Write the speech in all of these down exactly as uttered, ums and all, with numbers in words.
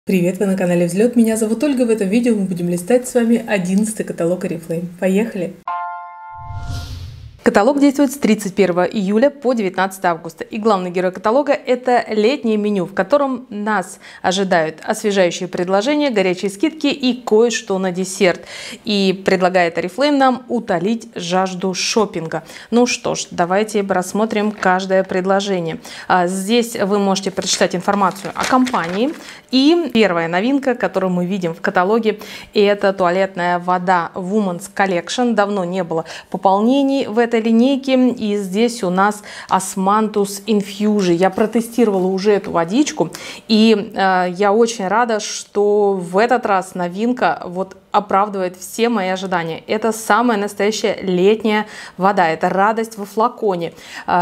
Привет, вы на канале Взлет. Меня зовут Ольга. В этом видео мы будем листать с вами одиннадцатый каталог Oriflame. Поехали! Каталог действует с тридцать первого июля по девятнадцатое августа. И главный герой каталога – это летнее меню, в котором нас ожидают освежающие предложения, горячие скидки и кое-что на десерт. И предлагает Oriflame нам утолить жажду шопинга. Ну что ж, давайте рассмотрим каждое предложение. Здесь вы можете прочитать информацию о компании. И первая новинка, которую мы видим в каталоге, это туалетная вода Women's Collection. Давно не было пополнений в этой линейке, и здесь у нас Osmanthus Infusion. Я протестировала уже эту водичку, и э, я очень рада, что в этот раз новинка вот оправдывает все мои ожидания. Это самая настоящая летняя вода, это радость во флаконе.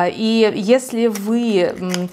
И если вы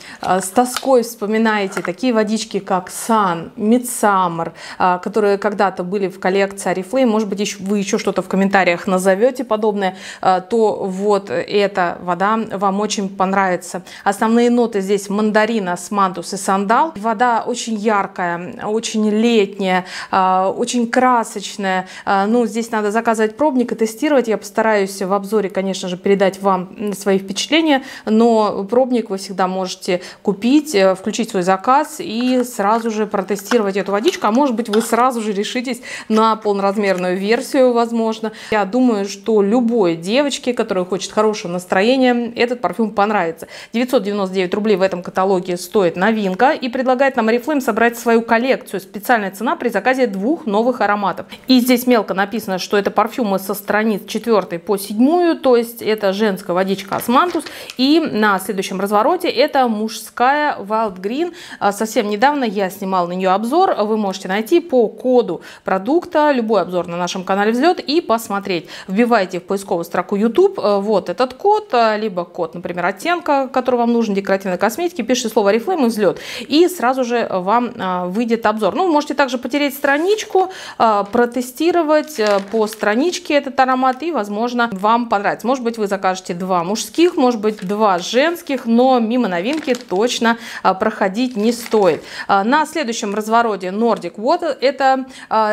с тоской вспоминаете такие водички, как Sun, Midsummer, которые когда-то были в коллекции Oriflame, может быть, вы еще что-то в комментариях назовете подобное, то вот эта вода вам очень понравится. Основные ноты здесь мандарин, османтус и сандал. Вода очень яркая, очень летняя, очень красочная. Ну, здесь надо заказывать пробник и тестировать. Я постараюсь в обзоре, конечно же, передать вам свои впечатления, но пробник вы всегда можете купить, включить свой заказ и сразу же протестировать эту водичку. А может быть, вы сразу же решитесь на полноразмерную версию, возможно. Я думаю, что любой девочке, которая хочет хорошего настроения, этот парфюм понравится. девятьсот девяносто девять рублей в этом каталоге стоит новинка, и предлагает нам Oriflame собрать свою коллекцию. Специальная цена при заказе двух новых ароматов. И здесь мелко написано, что это парфюмы со страниц четвёртой по седьмую, то есть это женская водичка Osmanthus. И на следующем развороте это мужская Wild Green. Совсем недавно я снимала на нее обзор. Вы можете найти по коду продукта любой обзор на нашем канале Взлет и посмотреть. Вбивайте в поисковую строку YouTube вот этот код, либо код, например, оттенка, который вам нужен, декоративной косметики, пишите слово Oriflame и Взлет, и сразу же вам выйдет обзор. Ну, можете также потереть страничку, протестировать по страничке этот аромат, и, возможно, вам понравится. Может быть, вы закажете два мужских, может быть, два женских, но мимо новинки точно проходить не стоит. На следующем развороте Nordic Water. Это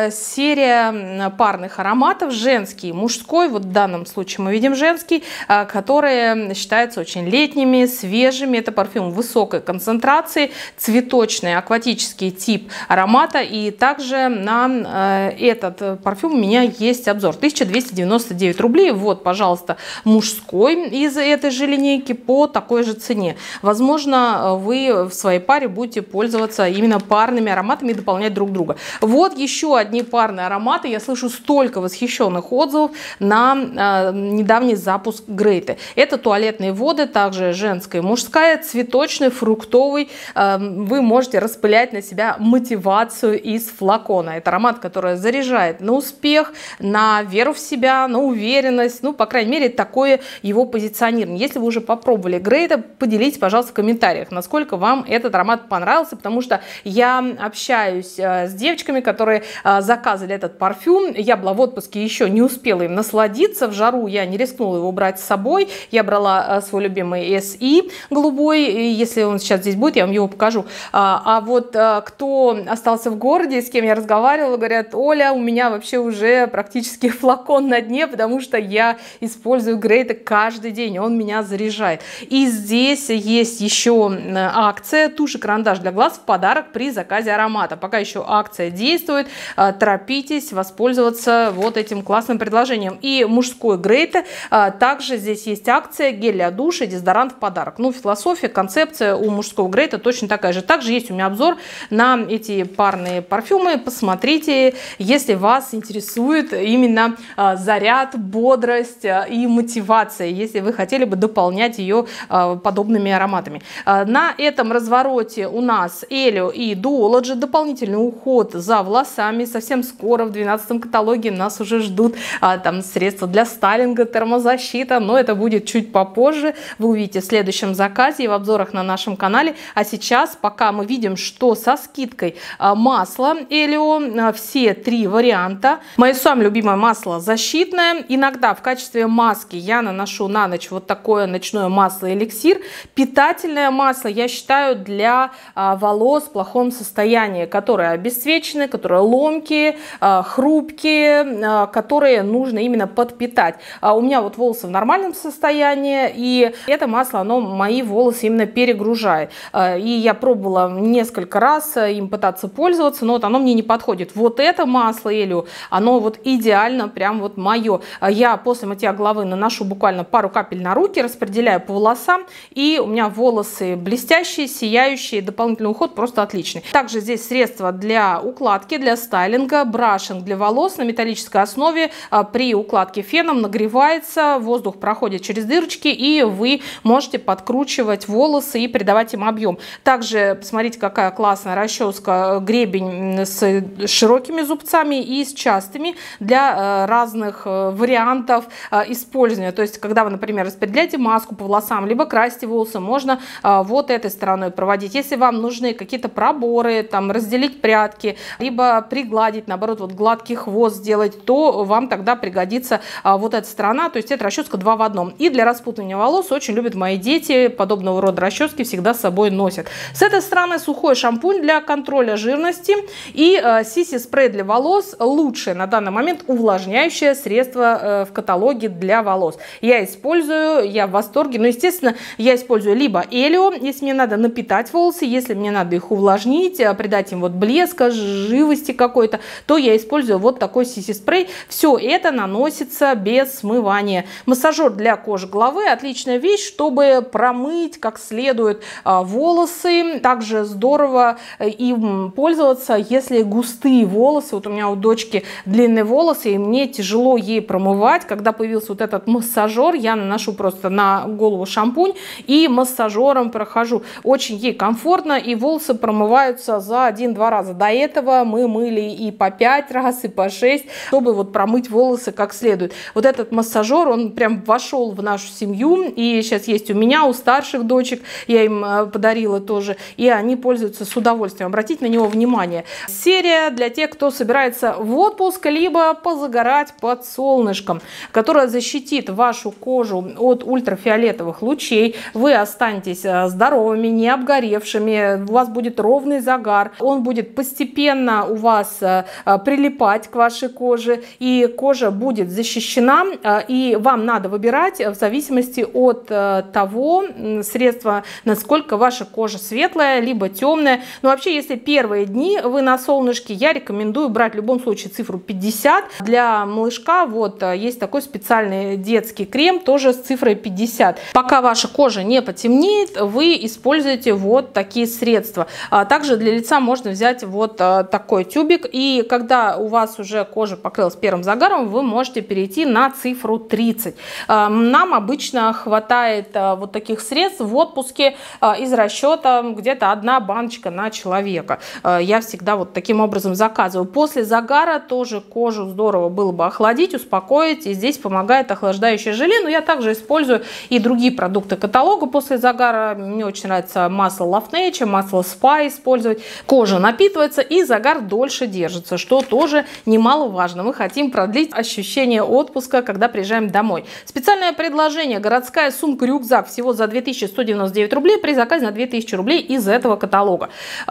серия парных ароматов, женский и мужской. Вот в данном случае мы видим женский, которые считаются очень летними, свежими. Это парфюм высокой концентрации, цветочный, акватический тип аромата. И также на этот парфюм у меня есть обзор. тысяча двести девяносто девять рублей. Вот, пожалуйста, мужской из этой же линейки по такой же цене. Возможно, вы в своей паре будете пользоваться именно парными ароматами и дополнять друг друга. Вот еще одни парные ароматы. Я слышу столько восхищенных отзывов на э, недавний запуск Грейты. Это туалетные воды, также женская и мужская, цветочный, фруктовый. Э, вы можете распылять на себя мотивацию из флакона. Это аромат, который заряжает на успех, на веру в себя, на уверенность. Ну, по крайней мере, такое его позиционирование. Если вы уже попробовали Грейта, поделитесь, пожалуйста, в комментариях, насколько вам этот аромат понравился, потому что я общаюсь с девочками, которые заказывали этот парфюм. Я была в отпуске, еще не успела им насладиться. В жару я не рискнула его брать с собой. Я брала свой любимый эс и голубой. И если он сейчас здесь будет, я вам его покажу. А вот кто остался в городе, с кем я разговаривала, говорят: Оля, у меня вообще уже практически флакон на дне, потому что я использую Грейта каждый день, он меня заряжает. И здесь есть еще акция тушь и карандаш для глаз в подарок при заказе аромата. Пока еще акция действует, торопитесь воспользоваться вот этим классным предложением. И мужской Грейта, также здесь есть акция гель для душа и дезодорант в подарок. Ну, философия, концепция у мужского Грейта точно такая же. Также есть у меня обзор на эти парные парфюмы. Посмотрите, если вас интересует именно а, заряд, бодрость а, и мотивация, если вы хотели бы дополнять ее а, подобными ароматами. А, на этом развороте у нас Элио и Duology, дополнительный уход за волосами. Совсем скоро в двенадцатом каталоге нас уже ждут а, там средства для стайлинга, термозарядка, защита, но это будет чуть попозже. Вы увидите в следующем заказе и в обзорах на нашем канале. А сейчас, пока мы видим, что со скидкой масло Элио, все три варианта. Мое самое любимое масло защитное. Иногда в качестве маски я наношу на ночь вот такое ночное масло эликсир. Питательное масло я считаю для волос в плохом состоянии, которые обесцвечены, которые ломкие, хрупкие, которые нужно именно подпитать. У меня вот волосы в нормальном состоянии, и это масло, оно мои волосы именно перегружает. И я пробовала несколько раз им пытаться пользоваться, но вот оно мне не подходит. Вот это масло Элио, оно вот идеально, прям вот мое. Я после мытья головы наношу буквально пару капель на руки, распределяю по волосам, и у меня волосы блестящие, сияющие, дополнительный уход просто отличный. Также здесь средства для укладки, для стайлинга, брашинг для волос на металлической основе. При укладке феном нагревается, воздух проходит через дырочки, и вы можете подкручивать волосы и придавать им объем. Также посмотрите, какая классная расческа, гребень с широкими зубцами и с частыми для разных вариантов использования. То есть, когда вы, например, распределяете маску по волосам, либо красите волосы, можно вот этой стороной проводить. Если вам нужны какие-то проборы, там, разделить прядки, либо пригладить, наоборот, вот гладкий хвост сделать, то вам тогда пригодится вот эта сторона. То есть, это расческа два в одном. И для распутывания волос очень любят мои дети, подобного рода расчески всегда с собой носят. С этой стороны сухой шампунь для контроля жирности и Сиси спрей для волос, лучшее на данный момент увлажняющее средство в каталоге для волос. Я использую, я в восторге, но, естественно, я использую либо Элио, если мне надо напитать волосы, если мне надо их увлажнить, придать им вот блеска, живости какой-то, то я использую вот такой Сиси спрей. Все это наносится без смывания. Массажер для кожи головы, отличная вещь, чтобы промыть как следует волосы. Также здорово им пользоваться, если густые волосы. Вот у меня у дочки длинные волосы, и мне тяжело ей промывать. Когда появился вот этот массажер, я наношу просто на голову шампунь и массажером прохожу. Очень ей комфортно, и волосы промываются за один-два раза. До этого мы мыли и по пять раз, и по шесть, чтобы вот промыть волосы как следует. Вот этот массажер, он прям вошел в нашу семью, и сейчас есть у меня, у старших дочек, я им подарила тоже, и они пользуются с удовольствием. Обратите на него внимание. Серия для тех, кто собирается в отпуск, либо позагорать под солнышком, которая защитит вашу кожу от ультрафиолетовых лучей. Вы останетесь здоровыми, не обгоревшими, у вас будет ровный загар, он будет постепенно у вас прилипать к вашей коже, и кожа будет защищена, и вам надо выбирать в зависимости от того средства, насколько ваша кожа светлая, либо темная. Но вообще, если первые дни вы на солнышке, я рекомендую брать в любом случае цифру пятьдесят. Для малышка вот есть такой специальный детский крем, тоже с цифрой пятьдесят. Пока ваша кожа не потемнеет, вы используете вот такие средства. Также для лица можно взять вот такой тюбик, и когда у вас уже кожа покрылась первым загаром, вы можете перейти на цифру тридцать. Нам обычно хватает вот таких средств в отпуске из расчета где-то одна баночка на человека. Я всегда вот таким образом заказываю. После загара тоже кожу здорово было бы охладить, успокоить, и здесь помогает охлаждающее желе, но я также использую и другие продукты каталога после загара. Мне очень нравится масло Love Nature, масло спа использовать. Кожа напитывается, и загар дольше держится, что тоже немаловажно. Мы хотим продлить ощущение отпуска, когда приезжаем домой. Специальное предложение: городская сумка-рюкзак всего за две тысячи сто девяносто девять рублей при заказе на две тысячи рублей из этого каталога.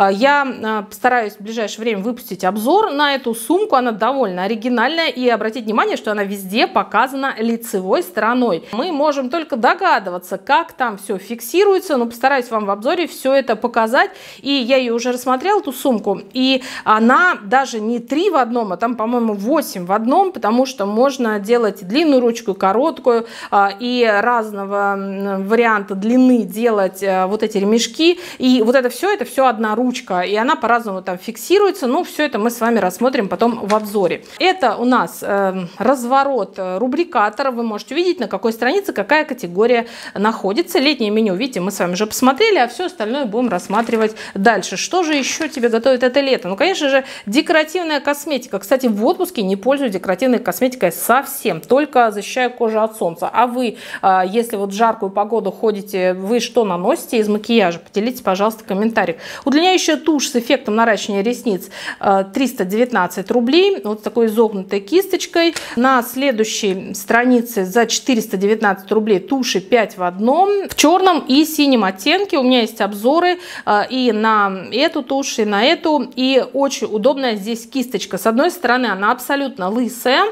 Я постараюсь в ближайшее время выпустить обзор на эту сумку. Она довольно оригинальная, и обратите внимание, что она везде показана лицевой стороной. Мы можем только догадываться, как там все фиксируется, но постараюсь вам в обзоре все это показать. И я ее уже рассмотрела, эту сумку, и она даже не три в одном, а там, по-моему, восемь в одном, потому что можно делать длинную ручку, короткую, и разного варианта длины делать вот эти ремешки. И вот это все, это все одна ручка, и она по-разному там фиксируется. Ну, все это мы с вами рассмотрим потом в обзоре. Это у нас э, разворот рубрикатора. Вы можете увидеть, на какой странице какая категория находится. Летнее меню, видите, мы с вами уже посмотрели, а все остальное будем рассматривать дальше. Что же еще тебе готовит это лето? Ну, конечно же, декоративная косметика. Кстати, в отпуске не пользуюсь декоративной косметикой совсем, только защищаю кожа от солнца. А вы, если вот в жаркую погоду ходите, вы что наносите из макияжа? Поделитесь, пожалуйста, в комментариях. Удлиняющая тушь с эффектом наращивания ресниц триста девятнадцать рублей. Вот с такой изогнутой кисточкой. На следующей странице за четыреста девятнадцать рублей туши пять в одном. В черном и синем оттенке. У меня есть обзоры и на эту тушь, и на эту. И очень удобная здесь кисточка. С одной стороны она абсолютно лысая,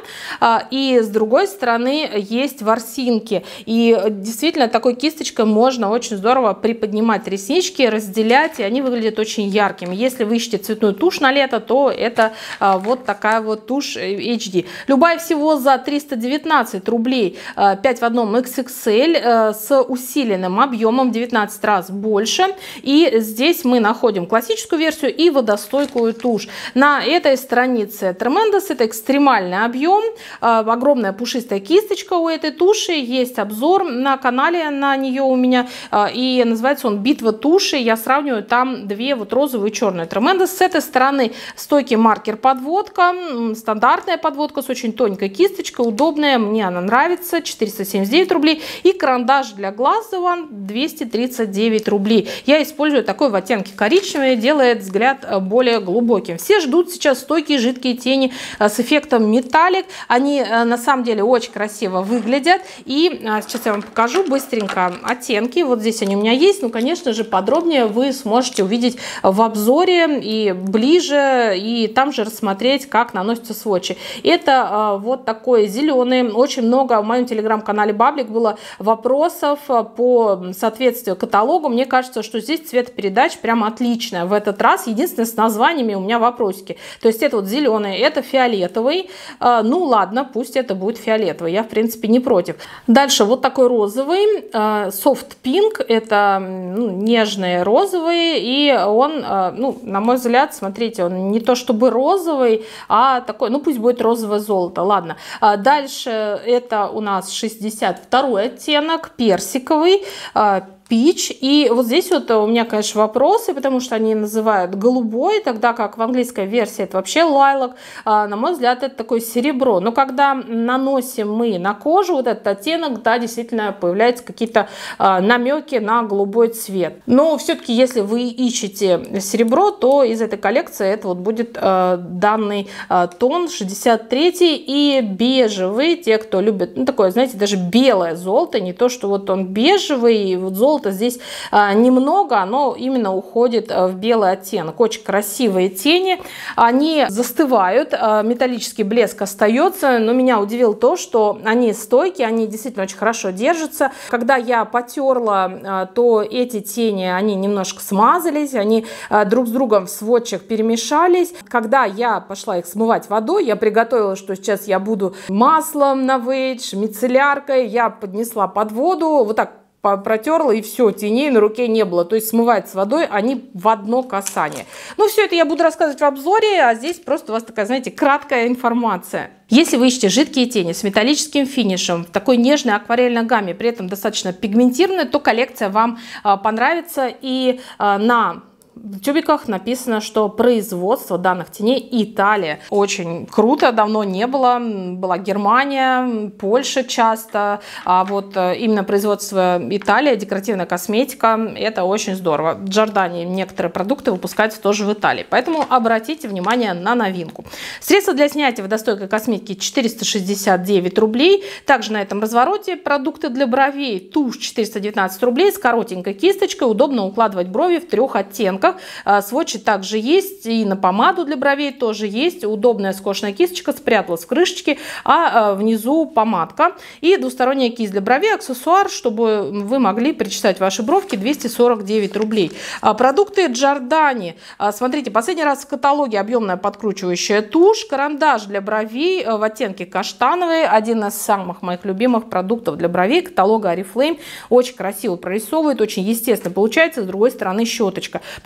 и с другой стороны есть ворсинки. И действительно такой кисточкой можно очень здорово приподнимать реснички, разделять, и они выглядят очень яркими. Если вы ищете цветную тушь на лето, то это вот такая вот тушь эйч ди. Любая всего за триста девятнадцать рублей, пять в одном икс икс эль с усиленным объемом, девятнадцать раз больше. И здесь мы находим классическую версию и водостойкую тушь. На этой странице Tremendous, это экстремальный объем, огромная пушистая кисточка у этой туши, есть обзор на канале на нее у меня, и называется он «Битва туши». Я сравниваю там две, вот розовую и черную Tremendous. С этой стороны стойкий маркер подводка, стандартная подводка с очень тоненькой кисточкой, удобная, мне она нравится, четыреста семьдесят девять рублей. И карандаш для глаз The One двести тридцать девять рублей. Я использую такой в оттенке коричневый, делает взгляд более глубоким. Все ждут сейчас стойкие жидкие тени с эффектом металлик. Они на самом деле очень красиво выглядят. И сейчас я вам покажу быстренько оттенки. Вот здесь они у меня есть. Ну, конечно же, подробнее вы сможете увидеть в обзоре и ближе, и там же рассмотреть, как наносятся сводчи. Это вот такой зеленый. Очень много в моем телеграм-канале Баблик было вопросов по соответствию каталогу. Мне кажется, что здесь цветопередача прям отличная в этот раз. Единственное, с названиями у меня вопросики. То есть это вот зеленый, это фиолетовый. Ну ладно, пусть это будет фиолетовый. Я, в принципе, не против. Дальше вот такой розовый. Soft Pink. Это ну, нежный розовый. И он, ну, на мой взгляд, смотрите, он не то чтобы розовый, а такой, ну пусть будет розовое золото. Ладно. Дальше это у нас шестьдесят второй оттенок, персиковый. Peach. И вот здесь вот у меня, конечно, вопросы, потому что они называют голубой, тогда как в английской версии это вообще lilac. А, на мой взгляд, это такое серебро. Но когда наносим мы на кожу вот этот оттенок, да, действительно появляются какие-то а, намеки на голубой цвет. Но все-таки, если вы ищете серебро, то из этой коллекции это вот будет а, данный а, тон шестьдесят третий и бежевый. Те, кто любит, ну, такое, знаете, даже белое золото, не то, что вот он бежевый, и вот золото здесь а, немного, оно именно уходит а, в белый оттенок. Очень красивые тени, они застывают, а, металлический блеск остается, но меня удивило то, что они стойкие, они действительно очень хорошо держатся. Когда я потерла, а, то эти тени, они немножко смазались, они а, друг с другом в сводчах перемешались. Когда я пошла их смывать водой, я приготовила, что сейчас я буду маслом на вейдж, мицелляркой, я поднесла под воду, вот так протерла, и все, теней на руке не было. То есть смывать с водой они в одно касание. Ну, все это я буду рассказывать в обзоре, а здесь просто у вас такая, знаете, краткая информация. Если вы ищете жидкие тени с металлическим финишем, в такой нежной акварельной гамме, при этом достаточно пигментированной, то коллекция вам а, понравится. И а, на в тюбиках написано, что производство данных теней Италия. Очень круто, давно не было. Была Германия, Польша часто. А вот именно производство Италия, декоративная косметика, это очень здорово. Giordani некоторые продукты выпускаются тоже в Италии. Поэтому обратите внимание на новинку. Средства для снятия водостойкой косметики четыреста шестьдесят девять рублей. Также на этом развороте продукты для бровей. Тушь четыреста девятнадцать рублей с коротенькой кисточкой. Удобно укладывать брови в трех оттенках. Сводчи также есть, и на помаду для бровей тоже есть. Удобная скошенная кисточка спряталась в крышечке, а внизу помадка. И двусторонняя кисть для бровей, аксессуар, чтобы вы могли причесать ваши бровки, двести сорок девять рублей. Продукты Giordani. Смотрите, последний раз в каталоге объемная подкручивающая тушь, карандаш для бровей в оттенке каштановый. Один из самых моих любимых продуктов для бровей каталога Oriflame. Очень красиво прорисовывает, очень естественно получается. С другой стороны щеточка.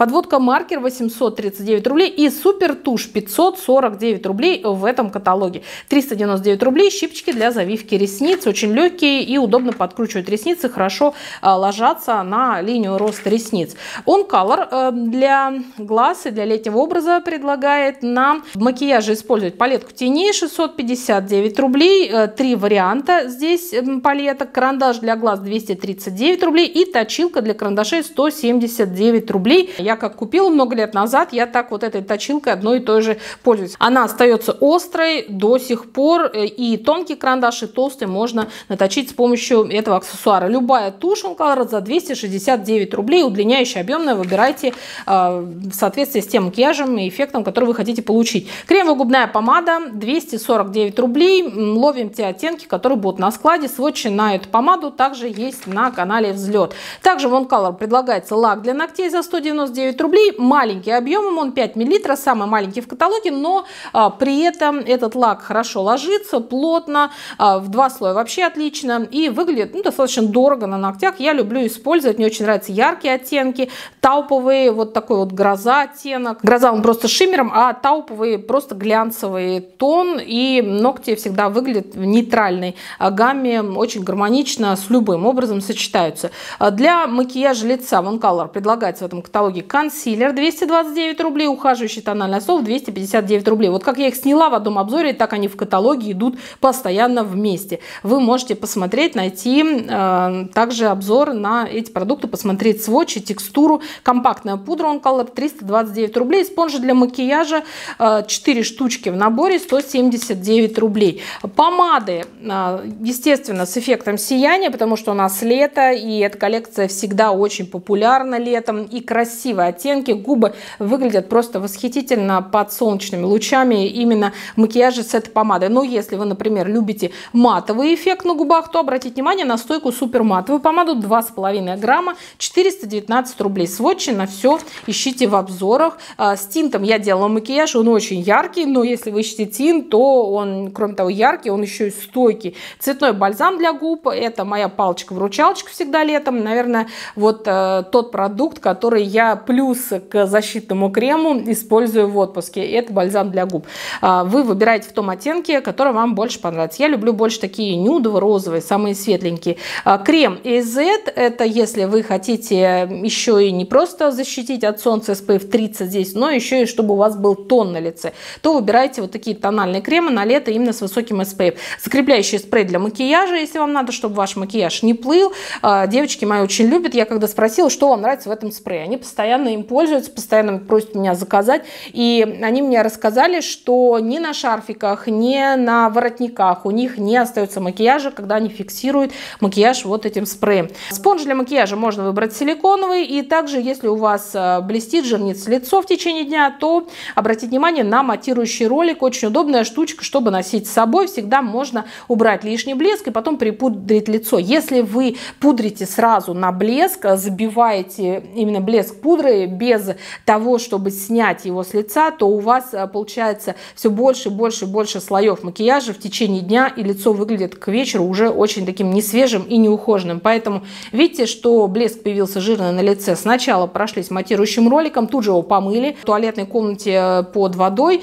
Подводка маркер восемьсот тридцать девять рублей и супер тушь пятьсот сорок девять рублей в этом каталоге. триста девяносто девять рублей щипчики для завивки ресниц. Очень легкие и удобно подкручивать ресницы, хорошо ложатся на линию роста ресниц. On Color для глаз и для летнего образа предлагает нам в макияже использовать палетку теней шестьсот пятьдесят девять рублей. Три варианта здесь палеток. Карандаш для глаз двести тридцать девять рублей и точилка для карандашей сто семьдесят девять рублей. Я как купила много лет назад, я так вот этой точилкой одной и той же пользуюсь. Она остается острой до сих пор, и тонкий карандаш, и толстый можно наточить с помощью этого аксессуара. Любая тушь On Color за двести шестьдесят девять рублей, удлиняющая, объемная, выбирайте э, в соответствии с тем макияжем и эффектом, который вы хотите получить. Кремовая губная помада двести сорок девять рублей. Ловим те оттенки, которые будут на складе. Сводчи на эту помаду также есть на канале Взлет. Также в On Color предлагается лак для ногтей за сто девяносто девять рублей. Маленький объемом, он пять миллилитров, самый маленький в каталоге, но а, при этом этот лак хорошо ложится, плотно, а, в два слоя вообще отлично и выглядит ну, достаточно дорого на ногтях. Я люблю использовать, мне очень нравятся яркие оттенки, тауповые, вот такой вот гроза оттенок. Гроза он просто шиммером, а тауповые просто глянцевый тон, и ногти всегда выглядят в нейтральной гамме, очень гармонично, с любым образом сочетаются. Для макияжа лица в On Color предлагается в этом каталоге консилер двести двадцать девять рублей, ухаживающий тональный основ двести пятьдесят девять рублей. Вот как я их сняла в одном обзоре, так они в каталоге идут постоянно вместе. Вы можете посмотреть, найти э, также обзор на эти продукты, посмотреть сводчи, текстуру. Компактная пудра On Color триста двадцать девять рублей, спонжи для макияжа э, четыре штучки в наборе сто семьдесят девять рублей. Помады, э, естественно, с эффектом сияния, потому что у нас лето, и эта коллекция всегда очень популярна летом, и красивые оттенки. Губы выглядят просто восхитительно под солнечными лучами именно в макияже с этой помадой. Но если вы, например, любите матовый эффект на губах, то обратите внимание на стойку супер матовую помаду два с половиной грамма, четыреста девятнадцать рублей. Сводчи на все ищите в обзорах. С тинтом я делала макияж, он очень яркий, но если вы ищете тинт, то он, кроме того, яркий, он еще и стойкий. Цветной бальзам для губ, это моя палочка-выручалочка всегда летом. Наверное, вот э, тот продукт, который я плюс к защитному крему использую в отпуске. Это бальзам для губ. Э, вы выбираете в том оттенке, который вам больше понравится. Я люблю больше такие нюдово-розовые, самые светленькие. Э, крем эй зет, это если вы хотите еще и не просто защитить от солнца эс пэ эф тридцать здесь, но еще и чтобы у вас был тон на лице, то выбирайте вот такие тональные кремы на лето именно с высоким эс пэ эф. Закрепляющий спрей для макияжа, если вам надо, чтобы ваш макияж не плыл. Девочки мои очень любят. Я когда спросила, что вам нравится в этом спрее, они постоянно им пользуются, постоянно просят меня заказать. И они мне рассказали, что ни на шарфиках, ни на воротниках у них не остается макияжа, когда они фиксируют макияж вот этим спреем. Спонж для макияжа можно выбрать силиконовый. И также, если у вас блестит, жирнится лицо в течение дня, то обратите внимание на матирующий ролик. Очень удобная штучка, чтобы носить с собой. Всегда можно убрать лишний блеск и потом припудрить лицо. Если вы пудрите сразу на блеск, забиваете именно блеск пудрой без того, чтобы снять его с лица, то у вас получается все больше, больше, больше слоев макияжа в течение дня, и лицо выглядит к вечеру уже очень таким несвежим и неухоженным. Поэтому видите, что блеск появился жирный на лице. Сначала прошлись матирующим роликом, тут же его помыли в туалетной комнате под водой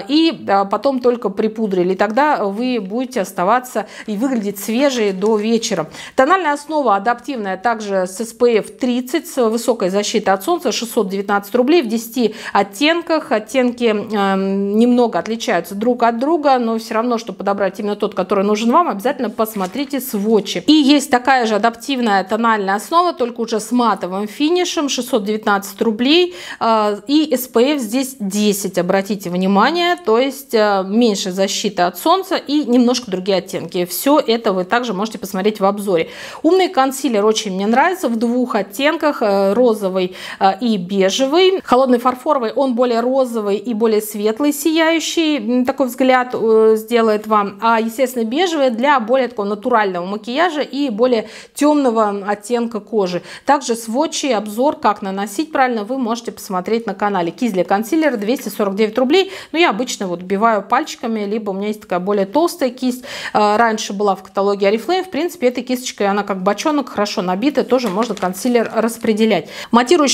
и потом только припудрили. Тогда вы будете оставаться и выглядеть свежие до вечера. Тональная основа адаптивная, также с эс пэ эф тридцать, с высокой защитой от солнца, шестьсот девятнадцать рублей в десяти оттенках. Оттенки э, немного отличаются друг от друга, но все равно, чтобы подобрать именно тот, который нужен вам, обязательно посмотрите сводчи. И есть такая же адаптивная тональная основа, только уже с матовым финишем, шестьсот девятнадцать рублей. Э, и эс пэ эф здесь десять, обратите внимание, то есть э, меньше защиты от солнца и немножко другие оттенки. Все это вы также можете посмотреть в обзоре. Умный консилер очень мне нравится в двух оттенках, розовый и бежевый. Холодный фарфоровый, он более розовый и более светлый, сияющий, такой взгляд сделает вам. А естественно бежевый для более такого натурального макияжа и более темного оттенка кожи. Также сводчи, обзор, как наносить правильно, вы можете посмотреть на канале. Кисть для консилера двести сорок девять рублей. Но я обычно вот вбиваю пальчиками, либо у меня есть такая более толстая кисть. Раньше была в каталоге Oriflame. В принципе, этой кисточкой она как бочонок, хорошо набитая, тоже можно консилер распределять. Матирующая пудра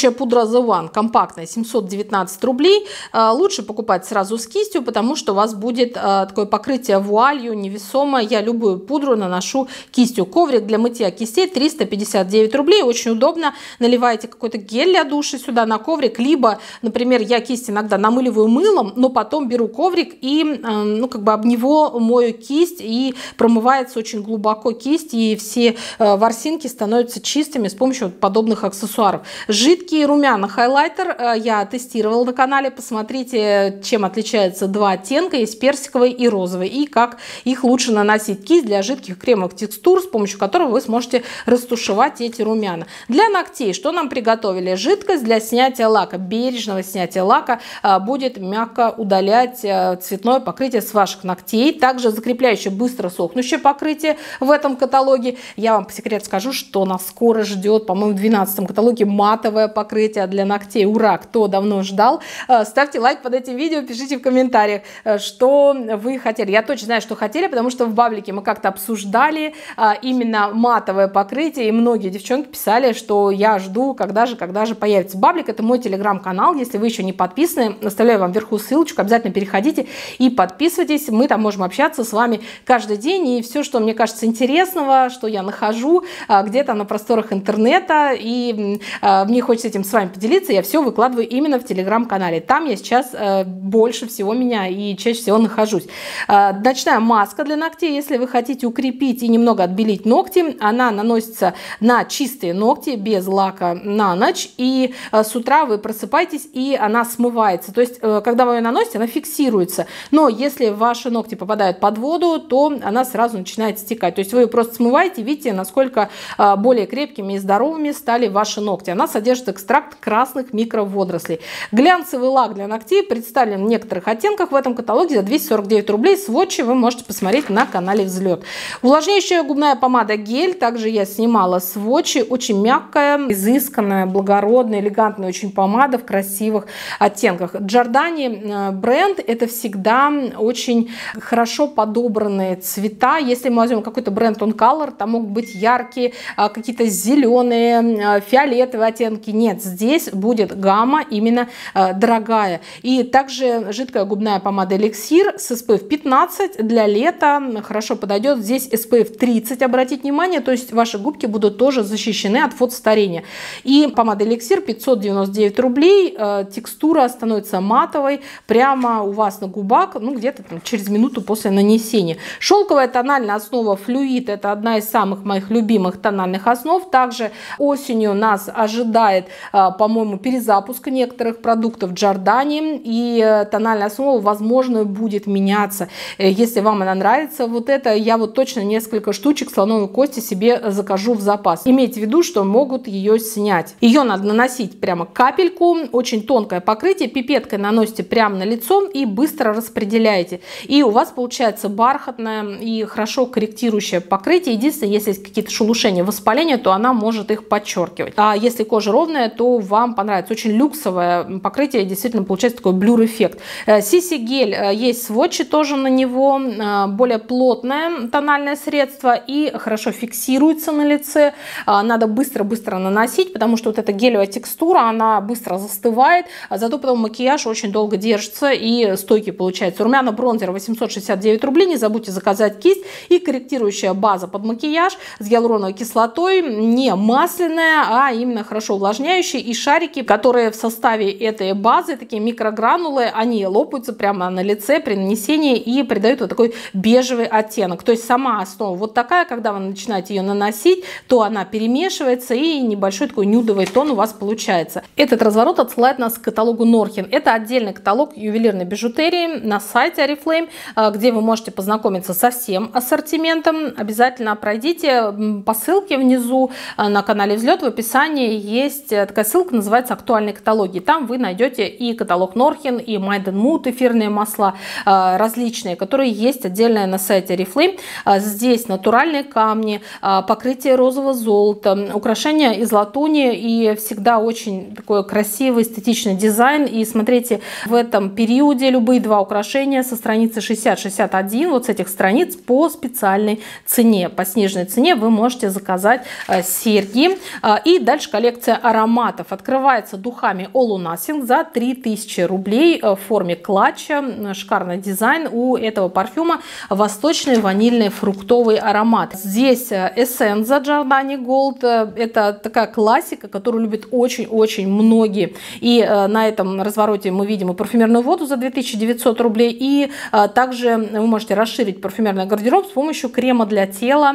текстура The One компактная, семьсот девятнадцать рублей. Лучше покупать сразу с кистью, потому что у вас будет такое покрытие вуалью невесомое. Я любую пудру наношу кистью. Коврик для мытья кистей триста пятьдесят девять рублей. Очень удобно. Наливаете какой-то гель для душа сюда на коврик, либо, например, я кисть иногда намыливаю мылом, но потом беру коврик и, ну, как бы об него мою кисть, и промывается очень глубоко кисть, и все ворсинки становятся чистыми с помощью подобных аксессуаров. Жидкий румяна хайлайтер я тестировала на канале. Посмотрите, чем отличаются два оттенка. Есть персиковый и розовый, и как их лучше наносить. Кисть для жидких кремовых текстур, с помощью которого вы сможете растушевать эти румяна. Для ногтей что нам приготовили? Жидкость для снятия лака, бережного снятия лака, будет мягко удалять цветное покрытие с ваших ногтей. Также закрепляющее быстро сохнущее покрытие в этом каталоге. Я вам по секрету скажу, что нас скоро ждет, по-моему, в двенадцатом каталоге матовое покрытие для ногтей. Ура! Кто давно ждал? Ставьте лайк под этим видео, пишите в комментариях, что вы хотели. Я точно знаю, что хотели, потому что в баблике мы как-то обсуждали именно матовое покрытие, и многие девчонки писали, что я жду, когда же, когда же появится. Баблик — это мой телеграм-канал. Если вы еще не подписаны, оставляю вам вверху ссылочку, обязательно переходите и подписывайтесь. Мы там можем общаться с вами каждый день, и все, что мне кажется интересного, что я нахожу где-то на просторах интернета, и мне хочется этим с вами поделиться, я все выкладываю именно в телеграм-канале. Там я сейчас больше всего меня и чаще всего нахожусь. Ночная маска для ногтей. Если вы хотите укрепить и немного отбелить ногти, она наносится на чистые ногти без лака на ночь, и с утра вы просыпаетесь, и она смывается. То есть, когда вы ее наносите, она фиксируется. Но если ваши ногти попадают под воду, то она сразу начинает стекать. То есть вы ее просто смываете, видите, насколько более крепкими и здоровыми стали ваши ногти. Она содержит экстракт красных микроводорослей. Глянцевый лак для ногтей представлен в некоторых оттенках в этом каталоге за двести сорок девять рублей. Сводчи вы можете посмотреть на канале Взлет. Увлажняющая губная помада гель. Также я снимала сводчи. Очень мягкая, изысканная, благородная, элегантная очень помада в красивых оттенках. Giordani бренд — это всегда очень хорошо подобранные цвета. Если мы возьмем какой-то бренд On Color, там могут быть яркие, какие-то зеленые, фиолетовые оттенки. Нет, здесь будет гамма именно дорогая. И также жидкая губная помада Эликсир с эс пэ эф пятнадцать для лета хорошо подойдет. Здесь эс пэ эф тридцать, обратите внимание, то есть ваши губки будут тоже защищены от фотостарения. И помада Эликсир пятьсот девяносто девять рублей. Текстура становится матовой прямо у вас на губах, ну где-то через минуту после нанесения. Шелковая тональная основа Fluid — это одна из самых моих любимых тональных основ. Также осенью нас ожидает, по-моему, перезапуск некоторых продуктов Giordani, и тональная основа, возможно, будет меняться. Если вам она нравится, вот это, я вот точно несколько штучек слоновой кости себе закажу в запас. Имейте в виду, что могут ее снять. Ее надо наносить прямо капельку, очень тонкое покрытие, пипеткой наносите прямо на лицо и быстро распределяете. И у вас получается бархатное и хорошо корректирующее покрытие. Единственное, если есть какие-то шелушения, воспаления, то она может их подчеркивать. А если кожа ровная, то вам понравится. Очень люксовое покрытие, действительно получается такой блюр-эффект. Сиси гель, есть сводчи тоже на него, более плотное тональное средство и хорошо фиксируется на лице. Надо быстро-быстро наносить, потому что вот эта гелевая текстура, она быстро застывает, а зато потом макияж очень долго держится и стойкий получается. Румяна бронзер восемьсот шестьдесят девять рублей. Не забудьте заказать кисть и корректирующая база под макияж с гиалуроновой кислотой, не масляная, а именно хорошо увлажняющая, и шарики, которые в составе этой базы, такие микрогранулы, они лопаются прямо на лице при нанесении и придают вот такой бежевый оттенок. То есть сама основа вот такая, когда вы начинаете ее наносить, то она перемешивается и небольшой такой нюдовый тон у вас получается. Этот разворот отсылает нас к каталогу Nordhin. Это отдельный каталог ювелирной бижутерии на сайте Oriflame, где вы можете познакомиться со всем ассортиментом. Обязательно пройдите по ссылке внизу на канале Взлет. В описании есть такая ссылка, называется «Актуальные каталоги». Там вы найдете и каталог Nordhin, и Maiden Mood, эфирные масла различные, которые есть отдельно на сайте Oriflame. Здесь натуральные камни, покрытие розового золота, украшения из латуни, и всегда очень такой красивый, эстетичный дизайн. И смотрите, в этом периоде любые два украшения со страницы шестьдесят шестьдесят один, вот с этих страниц, по специальной цене, по сниженной цене вы можете заказать серьги. И дальше коллекция ароматов. ароматов открывается духами All or Nothing за три тысячи рублей в форме клатча. Шикарный дизайн у этого парфюма. Восточный ванильный фруктовый аромат. Здесь Essenza Giordani Gold. Это такая классика, которую любят очень-очень многие. И на этом развороте мы видим и парфюмерную воду за две тысячи девятьсот рублей. И также вы можете расширить парфюмерный гардероб с помощью крема для тела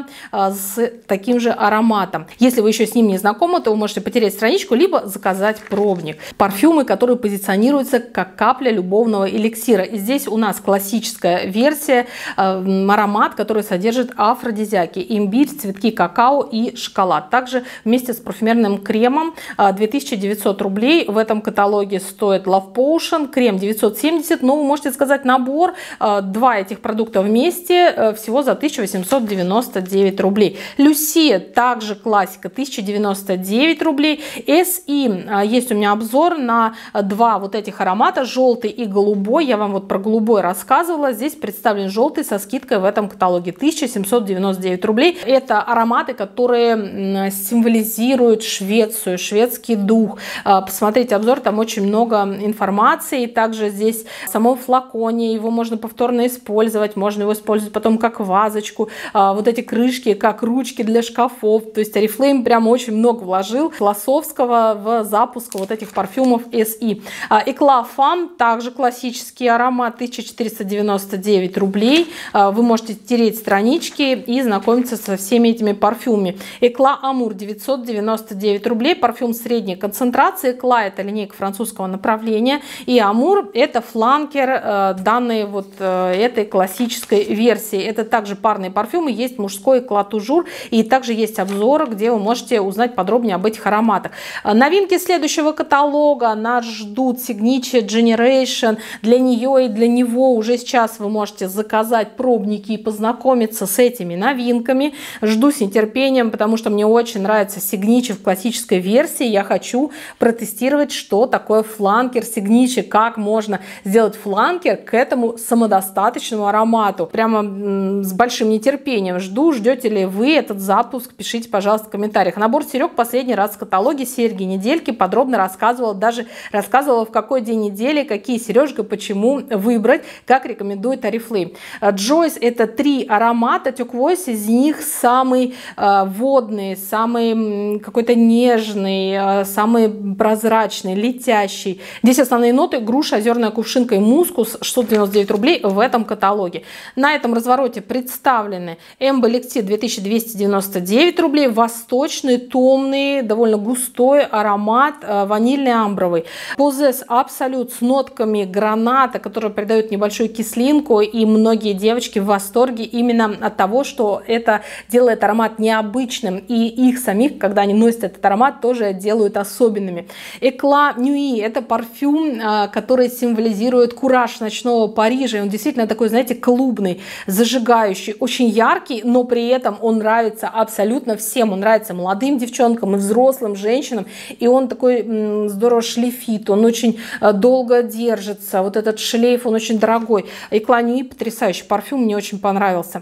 с таким же ароматом. Если вы еще с ним не знакомы, то вы можете потерять страничку, либо заказать пробник. Парфюмы, которые позиционируются как капля любовного эликсира. И здесь у нас классическая версия, аромат, который содержит афродизиаки, имбирь, цветки какао и шоколад. Также вместе с парфюмерным кремом две тысячи девятьсот рублей. В этом каталоге стоит Love Potion, крем девятьсот семьдесят, но вы можете сказать набор, два этих продукта вместе всего за тысячу восемьсот девяносто девять рублей. Люсия, также классика, тысяча девяносто девять рублей. эс и, есть у меня обзор на два вот этих аромата, желтый и голубой. Я вам вот про голубой рассказывала. Здесь представлен желтый со скидкой в этом каталоге тысяча семьсот девяносто девять рублей. Это ароматы, которые символизируют Швецию, шведский дух. Посмотрите обзор, там очень много информации. Также здесь в самом флаконе его можно повторно использовать, можно его использовать потом как вазочку. Вот эти крышки как ручки для шкафов. То есть Oriflame прям очень много вложил философского в запуск вот этих парфюмов эс и. Eclat Femme, также классический аромат, тысяча четыреста девяносто девять рублей. Вы можете тереть странички и знакомиться со всеми этими парфюмами. Eclat Amour, девятьсот девяносто девять рублей. Парфюм средней концентрации. Eclat — это линейка французского направления. И Amour — это фланкер данной вот этой классической версии. Это также парные парфюмы. Есть мужской Eclat Toujours. И также есть обзор, где вы можете узнать подробнее об этих ароматах. Новинки следующего каталога нас ждут. Signature Generation. Для нее и для него уже сейчас вы можете заказать пробники и познакомиться с этими новинками. Жду с нетерпением, потому что мне очень нравится Signature в классической версии. Я хочу протестировать, что такое фланкер Signature, как можно сделать фланкер к этому самодостаточному аромату. Прямо с большим нетерпением жду. Ждете ли вы этот запуск? Пишите, пожалуйста, в комментариях. Набор серег последний раз в каталоге серьги недельки. Подробно рассказывала, даже рассказывала, в какой день недели, какие сережки, почему выбрать, как рекомендует Oriflame. Joyce — это три аромата Turquoise, из них самый э, водный, самый какой-то нежный, э, самый прозрачный, летящий. Здесь основные ноты: груша, озерная кувшинка и мускус, шестьсот девяносто девять рублей в этом каталоге. На этом развороте представлены Amber Lecture, две тысячи двести девяносто девять рублей, восточный, томный, довольно густой аромат, э, ванильный амбровый. Possess Absolute с нотками граната, которые придают небольшую кислинку, и многие девочки в восторге именно от того, что это делает аромат необычным, и их самих, когда они носят этот аромат, тоже делают особенными. Eclat Nuit — это парфюм, который символизирует кураж ночного Парижа. Он действительно такой, знаете, клубный, зажигающий, очень яркий, но при этом он нравится абсолютно всем. Он нравится молодым девчонкам и взрослым женщинам, и он такой м, здорово шлифит, он очень долго держится. Вот этот шлейф, он очень дорогой. Eclat Nuit — потрясающий парфюм, мне очень понравился.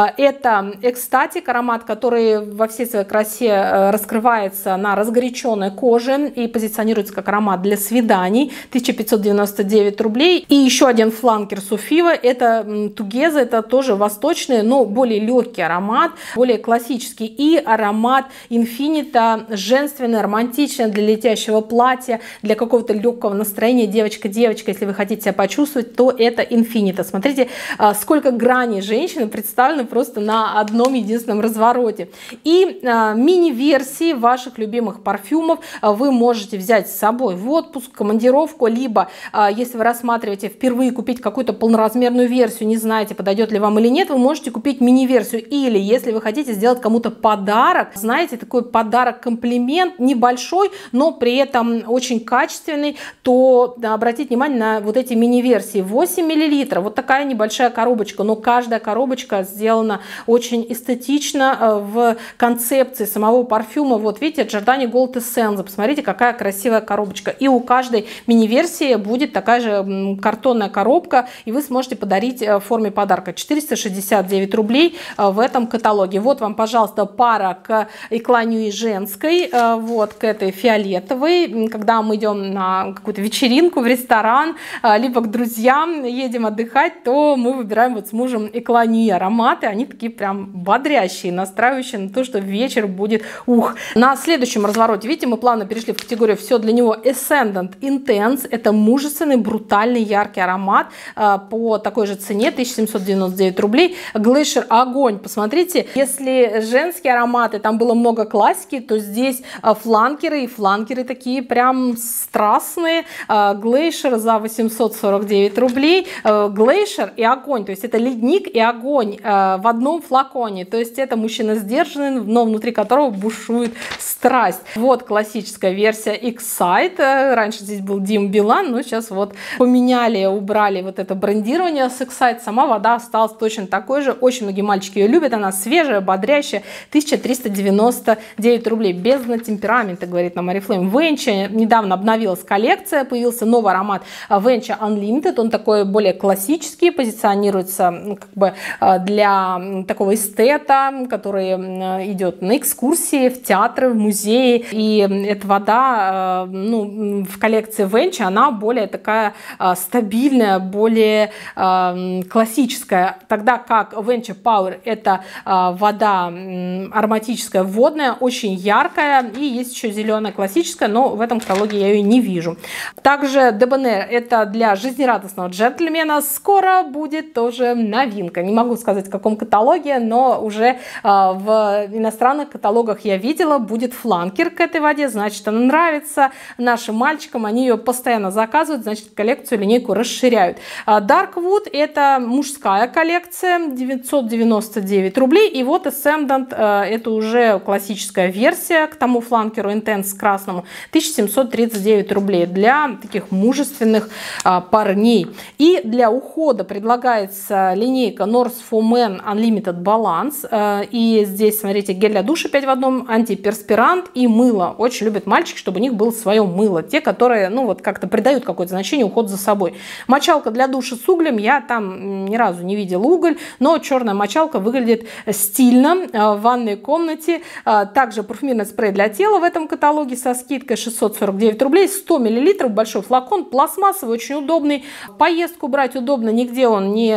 Это экстатик, аромат, который во всей своей красе раскрывается на разгоряченной коже и позиционируется как аромат для свиданий. тысяча пятьсот девяносто девять рублей. И еще один фланкер Суфива — это Тугеза, это тоже восточный, но более легкий аромат, более классический. И аромат Инфинита, женственный, романтичный, для летящего платья, для какого-то легкого настроения. Девочка-девочка, если вы хотите себя почувствовать, то это Инфинита. Смотрите, сколько граней женщины представлены просто на одном единственном развороте. И э, мини-версии ваших любимых парфюмов вы можете взять с собой в отпуск, командировку, либо, э, если вы рассматриваете впервые купить какую-то полноразмерную версию, не знаете, подойдет ли вам или нет, вы можете купить мини-версию. Или, если вы хотите сделать кому-то подарок, знаете, такой подарок-комплимент, небольшой, но при этом очень качественный, то да, обратите внимание на вот эти мини-версии. восемь миллилитров, вот такая небольшая коробочка, но каждая коробочка сделана очень эстетично в концепции самого парфюма. Вот видите, Giordani Gold Essenza, посмотрите, какая красивая коробочка. И у каждой мини-версии будет такая же картонная коробка, и вы сможете подарить в форме подарка. Четыреста шестьдесят девять рублей в этом каталоге. Вот вам, пожалуйста, пара к Eclat Nuit женской, вот к этой фиолетовый. Когда мы идем на какую-то вечеринку, в ресторан, либо к друзьям едем отдыхать, то мы выбираем вот с мужем Эклани ароматы. Они такие прям бодрящие, настраивающие на то, что вечер будет ух. На следующем развороте, видите, мы плавно перешли в категорию «Все для него». Ascendant Intense. Это мужественный, брутальный, яркий аромат по такой же цене, тысяча семьсот девяносто девять рублей. Glacier огонь. Посмотрите, если женские ароматы, там было много классики, то здесь фланкеры, и фланкеры такие прям страстные. Glacier за восемьсот сорок девять рублей. Glacier и огонь, то есть это ледник и огонь в одном флаконе. То есть это мужчина сдержанный, но внутри которого бушует страсть. Вот классическая версия Excite. Раньше здесь был Дим Билан, но сейчас вот поменяли, убрали вот это брендирование с Excite. Сама вода осталась точно такой же. Очень многие мальчики ее любят. Она свежая, бодрящая. тысяча триста девяносто девять рублей. Бездна темперамента, говорит нам Oriflame. Venture недавно обновилась коллекция. Появился новый аромат Venture Unlimited. Он такой более классический, позиционируется ну, как бы для такого эстета, который идет на экскурсии, в театры, в музеи. И эта вода ну, в коллекции Venture, она более такая стабильная, более классическая. Тогда как Venture Power это вода ароматическая, водная, очень яркая. И есть еще зеленая классическая, но в этом каталоге я ее не вижу. Также Debonair это для жизнерадостного джентльмена. Скоро будет тоже новинка. Не могу сказать в каком каталоге, но уже в иностранных каталогах я видела. Будет фланкер к этой воде, значит она нравится нашим мальчикам. Они ее постоянно заказывают, значит коллекцию, линейку расширяют. Darkwood это мужская коллекция, девятьсот девяносто девять рублей. И вот Ascendant это уже классическая версия к тому фланкеру Intense красному, тысяча семьсот тридцать девять рублей для таких мужественных а, парней. И для ухода предлагается линейка North for Men Unlimited Balance. А, и здесь, смотрите, гель для душа пять в одном, антиперспирант и мыло. Очень любят мальчики, чтобы у них было свое мыло. Те, которые, ну вот как-то придают какое-то значение уход за собой. Мочалка для душа с углем. Я там ни разу не видела уголь, но черная мочалка выглядит стильно в ванной комнате. Также парфюмерный спрей для тела в этом каталоге со скидкой шестьсот сорок девять рублей, сто миллилитров, большой флакон, пластмассовый, очень удобный. В поездку брать удобно, нигде он не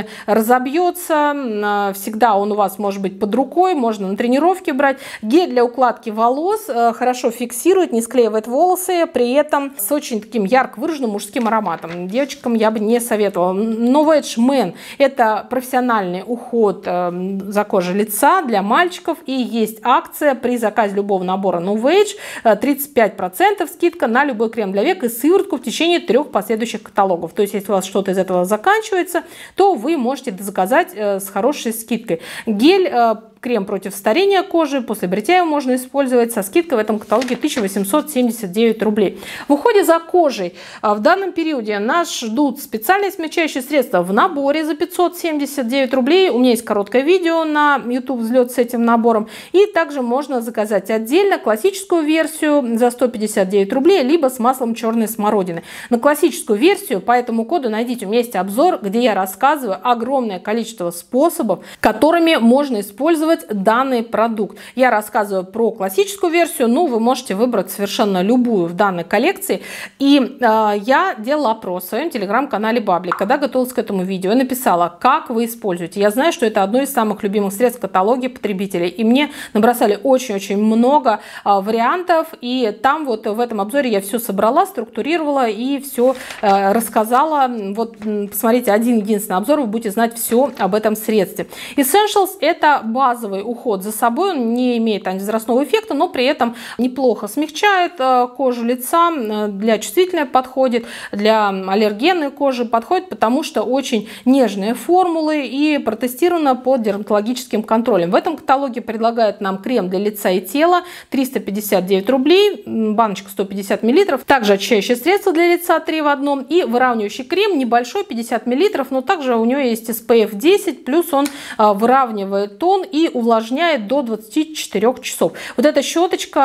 разобьется, всегда он у вас может быть под рукой, можно на тренировке брать. Гель для укладки волос хорошо фиксирует, не склеивает волосы, при этом с очень таким ярко выраженным мужским ароматом. Девочкам я бы не советовала. Novage Men это профессиональный уход за кожей лица для мальчиков, и есть акция при заказе любого набора Novage тридцать пять процентов скидка на любой крем для век и сыворотку в течение трех последующих каталогов. То есть если у вас что-то из этого заканчивается, то вы можете заказать с хорошей скидкой. Гель крем против старения кожи, после бритья его можно использовать со скидкой в этом каталоге тысяча восемьсот семьдесят девять рублей. В уходе за кожей в данном периоде нас ждут специальные смягчающие средства в наборе за пятьсот семьдесят девять рублей. У меня есть короткое видео на YouTube взлет с этим набором. И также можно заказать отдельно классическую версию за сто пятьдесят девять рублей, либо с маслом черной смородины. На классическую версию по этому коду найдите, у меня есть обзор, где я рассказываю огромное количество способов, которыми можно использовать данный продукт. Я рассказываю про классическую версию, но вы можете выбрать совершенно любую в данной коллекции. И э, я делала опрос в своем телеграм-канале Бабли, когда готовилась к этому видео, и написала, как вы используете. Я знаю, что это одно из самых любимых средств в каталоге потребителей, и мне набросали очень-очень много э, вариантов, и там вот в этом обзоре я все собрала, структурировала и все э, рассказала. Вот посмотрите, один единственный обзор, вы будете знать все об этом средстве. Essentials это базовый уход за собой, он не имеет антивозрастного эффекта, но при этом неплохо смягчает кожу лица, для чувствительной подходит, для аллергенной кожи подходит, потому что очень нежные формулы и протестировано под дерматологическим контролем. В этом каталоге предлагают нам крем для лица и тела триста пятьдесят девять рублей, баночка сто пятьдесят миллилитров, также очищающее средство для лица три в одном и выравнивающий крем небольшой пятьдесят миллилитров, но также у него есть эс пэ эф десять, плюс он выравнивает тон и увлажняет до двадцати четырёх часов. Вот эта щеточка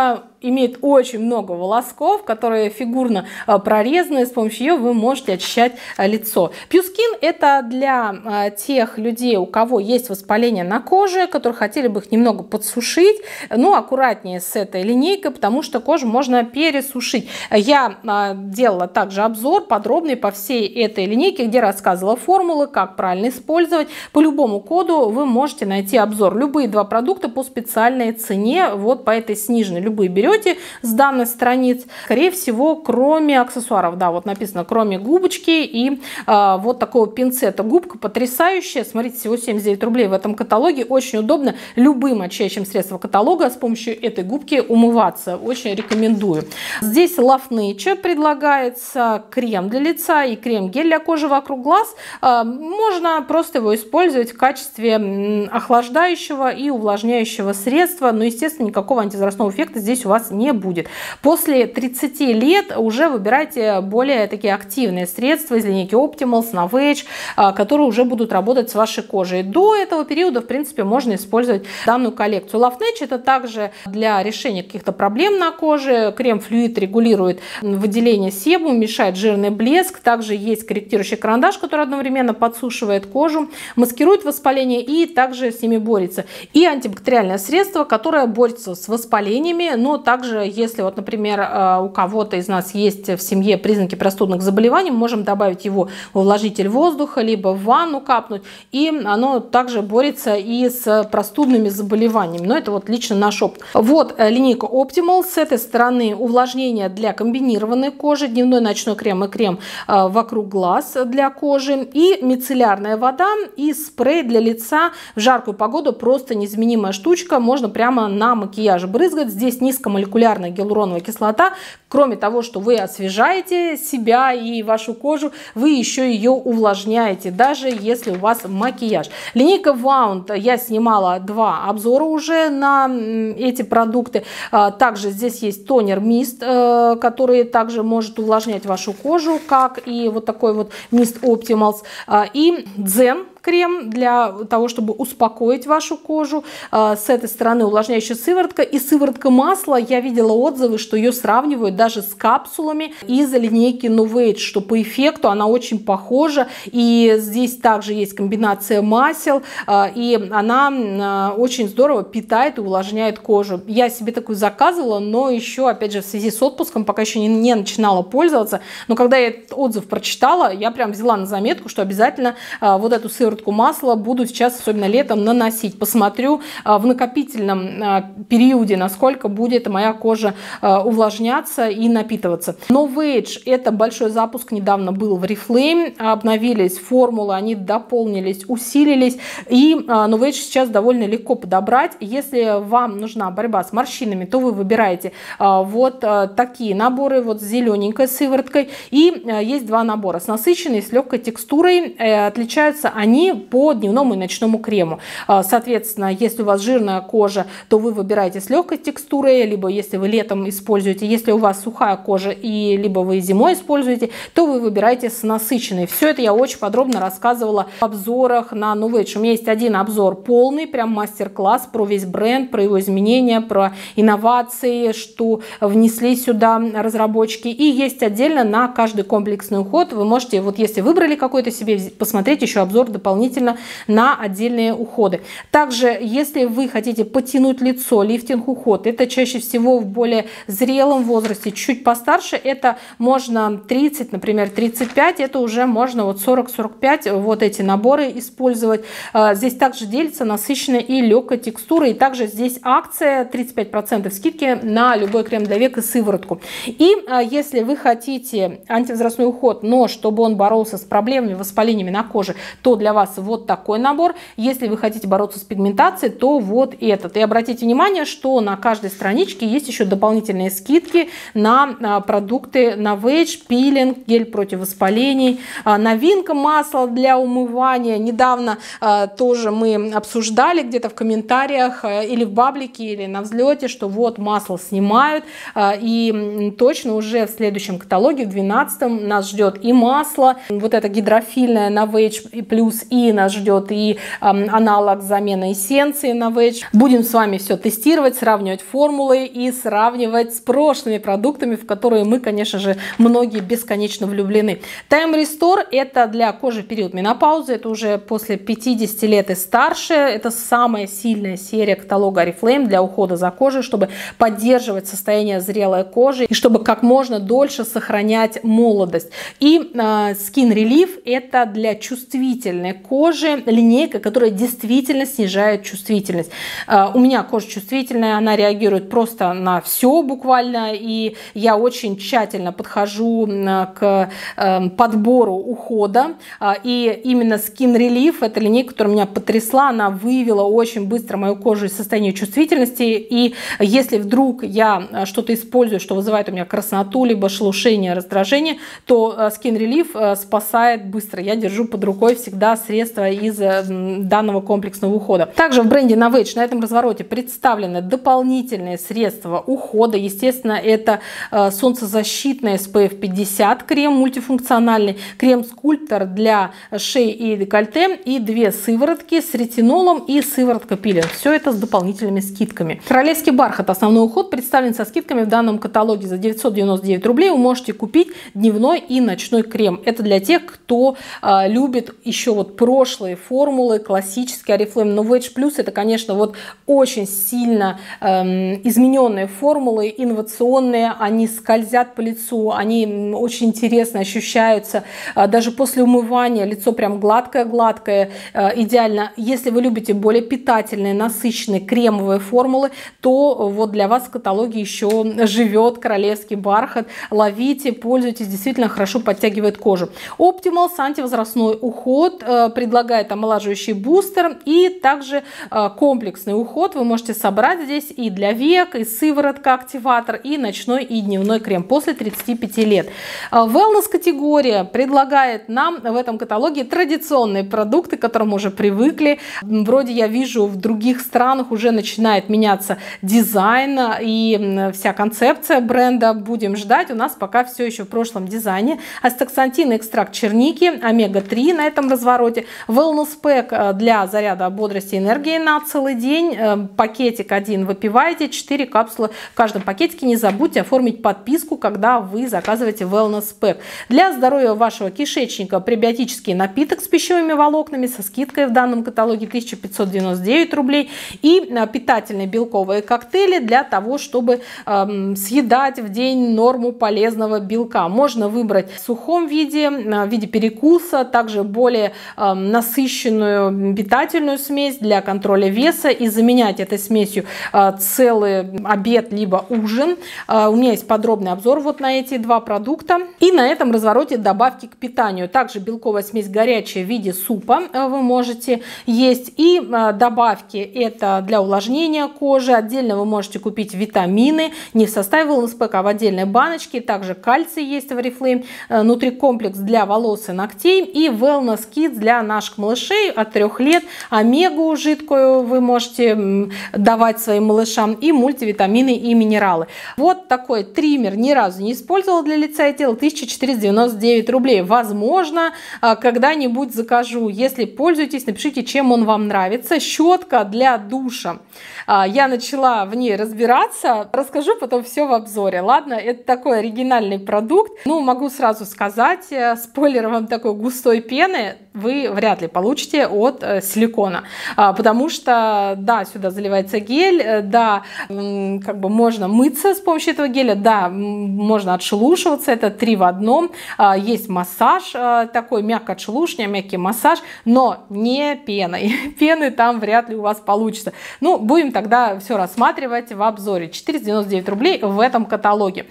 имеет очень много волосков, которые фигурно прорезаны. С помощью ее вы можете очищать лицо. Пьюскин — это для тех людей, у кого есть воспаление на коже, которые хотели бы их немного подсушить. Ну, аккуратнее с этой линейкой, потому что кожу можно пересушить. Я делала также обзор подробный по всей этой линейке, где рассказывала формулы, как правильно использовать. По любому коду вы можете найти обзор. Любые два продукта по специальной цене, вот по этой сниженной. Любые берете с данной страниц. Скорее всего, кроме аксессуаров, да, вот написано, кроме губочки и э, вот такого пинцета. Губка потрясающая, смотрите, всего семьдесят девять рублей в этом каталоге. Очень удобно любым очищающим средством каталога с помощью этой губки умываться. Очень рекомендую. Здесь Love Nature предлагается крем для лица и крем-гель для кожи вокруг глаз. Э, можно просто его использовать в качестве охлаждающего и увлажняющего средства, но, естественно, никакого антивозрастного эффекта здесь у вас не будет. После тридцати лет уже выбирайте более такие активные средства из линейки Optimals, Novage, которые уже будут работать с вашей кожей. До этого периода, в принципе, можно использовать данную коллекцию. Love Nature — это также для решения каких-то проблем на коже. Крем-флюид регулирует выделение себума, мешает жирный блеск. Также есть корректирующий карандаш, который одновременно подсушивает кожу, маскирует воспаление и также с ними борется. И антибактериальное средство, которое борется с воспалениями, но также, если вот, например, у кого-то из нас есть в семье признаки простудных заболеваний, можем добавить его в увлажнитель воздуха, либо в ванну капнуть, и оно также борется и с простудными заболеваниями. Но это вот лично наш опыт. Вот линейка Optimal. С этой стороны увлажнение для комбинированной кожи, дневной ночной крем и крем вокруг глаз для кожи, и мицеллярная вода и спрей для лица. В жаркую погоду просто незаменимая штучка, можно прямо на макияж брызгать. Здесь низкомолекулярная гиалуроновая кислота. Кроме того, что вы освежаете себя и вашу кожу, вы еще ее увлажняете, даже если у вас макияж. Линейка Wound, я снимала два обзора уже на эти продукты. Также здесь есть тонер мист, который также может увлажнять вашу кожу, как и вот такой вот мист Optimals. И Zen крем для того, чтобы успокоить вашу кожу. С этой стороны увлажняющая сыворотка и сыворотка масла. Я видела отзывы, что ее сравнивают даже с капсулами из линейки Novage, что по эффекту она очень похожа. И здесь также есть комбинация масел, и она очень здорово питает и увлажняет кожу. Я себе такую заказывала, но еще, опять же, в связи с отпуском пока еще не, не начинала пользоваться. Но когда я этот отзыв прочитала, я прям взяла на заметку, что обязательно вот эту сыворотку масла буду сейчас, особенно летом, наносить. Посмотрю в накопительном периоде, насколько будет моя кожа увлажняться и напитываться. Novage — это большой запуск, недавно был в Oriflame, обновились формулы, они дополнились, усилились, и Novage сейчас довольно легко подобрать. Если вам нужна борьба с морщинами, то вы выбираете вот такие наборы, вот с зелененькой сывороткой, и есть два набора с насыщенной, с легкой текстурой. Отличаются они по дневному и ночному крему. Соответственно, если у вас жирная кожа, то вы выбираете с легкой текстурой, либо если вы летом используете, если у вас сухая кожа и либо вы зимой используете, то вы выбираете с насыщенной. Все это я очень подробно рассказывала в обзорах на Novage. У меня есть один обзор полный, прям мастер-класс про весь бренд, про его изменения, про инновации, что внесли сюда разработчики. И есть отдельно на каждый комплексный уход. Вы можете, вот если выбрали какой-то себе, посмотреть еще обзор дополнительно на отдельные уходы. Также, если вы хотите потянуть лицо, лифтинг уход, это чаще всего в более зрелом возрасте, чуть постарше, это можно тридцать, например, тридцать пять, это уже можно вот сорок сорок пять, вот эти наборы использовать. Здесь также делится насыщенной и легкой текстурой, и также здесь акция тридцать пять процентов скидки на любой крем для век и сыворотку. И если вы хотите антивозрастной уход, но чтобы он боролся с проблемами, воспалениями на коже, то для вас вот такой набор. Если вы хотите бороться с пигментацией, то вот этот. И обратите внимание, что на каждой страничке есть еще дополнительные скидки на продукты Novage, пилинг, гель против воспалений. Новинка — масло для умывания. Недавно тоже мы обсуждали где-то в комментариях или в баблике, или на взлете, что вот масло снимают. И точно уже в следующем каталоге, в двенадцатом, нас ждет и масло, вот это гидрофильное Novage плюс, и нас ждет и аналог замены эссенции Novage. Будем с вами все тестировать, сравнивать формулы и сравнивать с прошлыми продуктами, в которые мы, конечно же, многие бесконечно влюблены. Time Restore — это для кожи в период менопаузы, это уже после пятидесяти лет и старше. Это самая сильная серия каталога Oriflame для ухода за кожей, чтобы поддерживать состояние зрелой кожи и чтобы как можно дольше сохранять молодость. И э, Skin Relief — это для чувствительной кожи линейка, которая действительно снижает чувствительность. Э, у меня кожа чувствительная, она реагирует просто на все буквально, и я очень тщательно подхожу к э, подбору ухода. Э, и именно Skin Relief — это линейка, которая меня потрясла, она выявила очень быстро мою кожу из состояния чувствительности. И если вдруг я что-то использую, что вызывает у меня красноту, либо шелушение, раздражение, то Skin Relief спасает быстро. Я держу под рукой всегда средства из данного комплексного ухода. Также в бренде Novage на этом развороте представлены дополнительные средства ухода. Естественно, это солнцезащитный эс пэ эф пятьдесят крем мультифункциональный, крем-скульптор для шеи и декольте, и две сыворотки с ретинолом и сыворотка пилинг. Все это с дополнительными скидками. Королевский бархат основной уход представлен со скидками в данном каталоге. За девятьсот девяносто девять рублей вы можете купить дневной и ночной крем. Это для тех, кто э, любит еще вот прошлые формулы, классические Oriflame. Novage Plus — это, конечно, вот очень сильно э, измененные формулы, инновационные. Они скользят по лицу, они очень интересно ощущаются. Э, даже после умывания лицо прям гладкое-гладкое, э, идеально. Если вы любите более питательные, насыщенные кремовые формулы, то вот для вас в каталоге еще живет королевский бархат. Ловите, пользуйтесь, действительно хорошо подтягивает кожу. Optimals антивозрастной уход, э, предлагает омолаживающий бустер и также э, комплексный уход. Вы можете собрать здесь и для век, и сыворотка активатор, и ночной, и дневной крем после тридцати пяти лет. Wellness категория предлагает нам в этом каталоге традиционные продукты, к которым мы уже привыкли. Вроде я вижу, в других странах уже начинает меняться дизайн и вся концепция бренда. Будем ждать. У нас пока все еще в прошлом дизайне. Астаксантин, экстракт черники, омега три на этом развороте. Wellness Pack для заряда бодрости и энергии на целый день. Пакетик один выпиваете, четыре капсулы в каждом пакетике. Не забудьте оформить подписку, когда вы заказываете Wellness Pack. Для здоровья вашего кишечника пребиотический напиток с пищевыми волокнами со скидкой в данном каталоге тысяча пятьсот девяносто девять рублей. И питательные белковые коктейли для того, чтобы э, съедать в день норму полезного белка. Можно выбрать в сухом виде, в виде перекуса, также более э, насыщенную питательную смесь для контроля веса и заменять этой смесью э, целый обед либо ужин. Э, у меня есть подробный обзор вот на эти два продукта. И на этом развороте добавки к питанию. Также белковая смесь горячая в виде супа э, вы можете есть. И э, добавки — это для увлажнения кожи. Отдельно вы можете купить витамины, не в составе Wellness Pack, а в отдельной баночке. Также кальций есть в Oriflame, э, нутрикомплекс для волос и ногтей и Wellness Kids для наших малышей от трех лет. Омегу жидкую вы можете давать своим малышам и мультивитамины и минералы. Вот такой триммер ни разу не использовала для лица и тела, тысяча четыреста девяносто девять рублей. Возможно, когда-нибудь закажу. Если пользуетесь, напишите, чем он вам нравится. Щетка для душа. Я начала в ней разбираться. Расскажу потом все в обзоре. Ладно, это такой оригинальный продукт. Ну, могу сразу сказать, спойлер вам, такой густой пены вы вряд ли получите от силикона. Потому что, да, сюда заливается гель, да, как бы можно мыться с помощью этого геля, да, можно отшелушиваться, это три в одном. Есть массаж такой, мягкое отшелушивание, мягкий массаж, но не пеной. Пены там вряд ли у вас получится. Ну, будем тогда все рассматривать в обзоре. четыреста девяносто девять рублей в этом каталоге.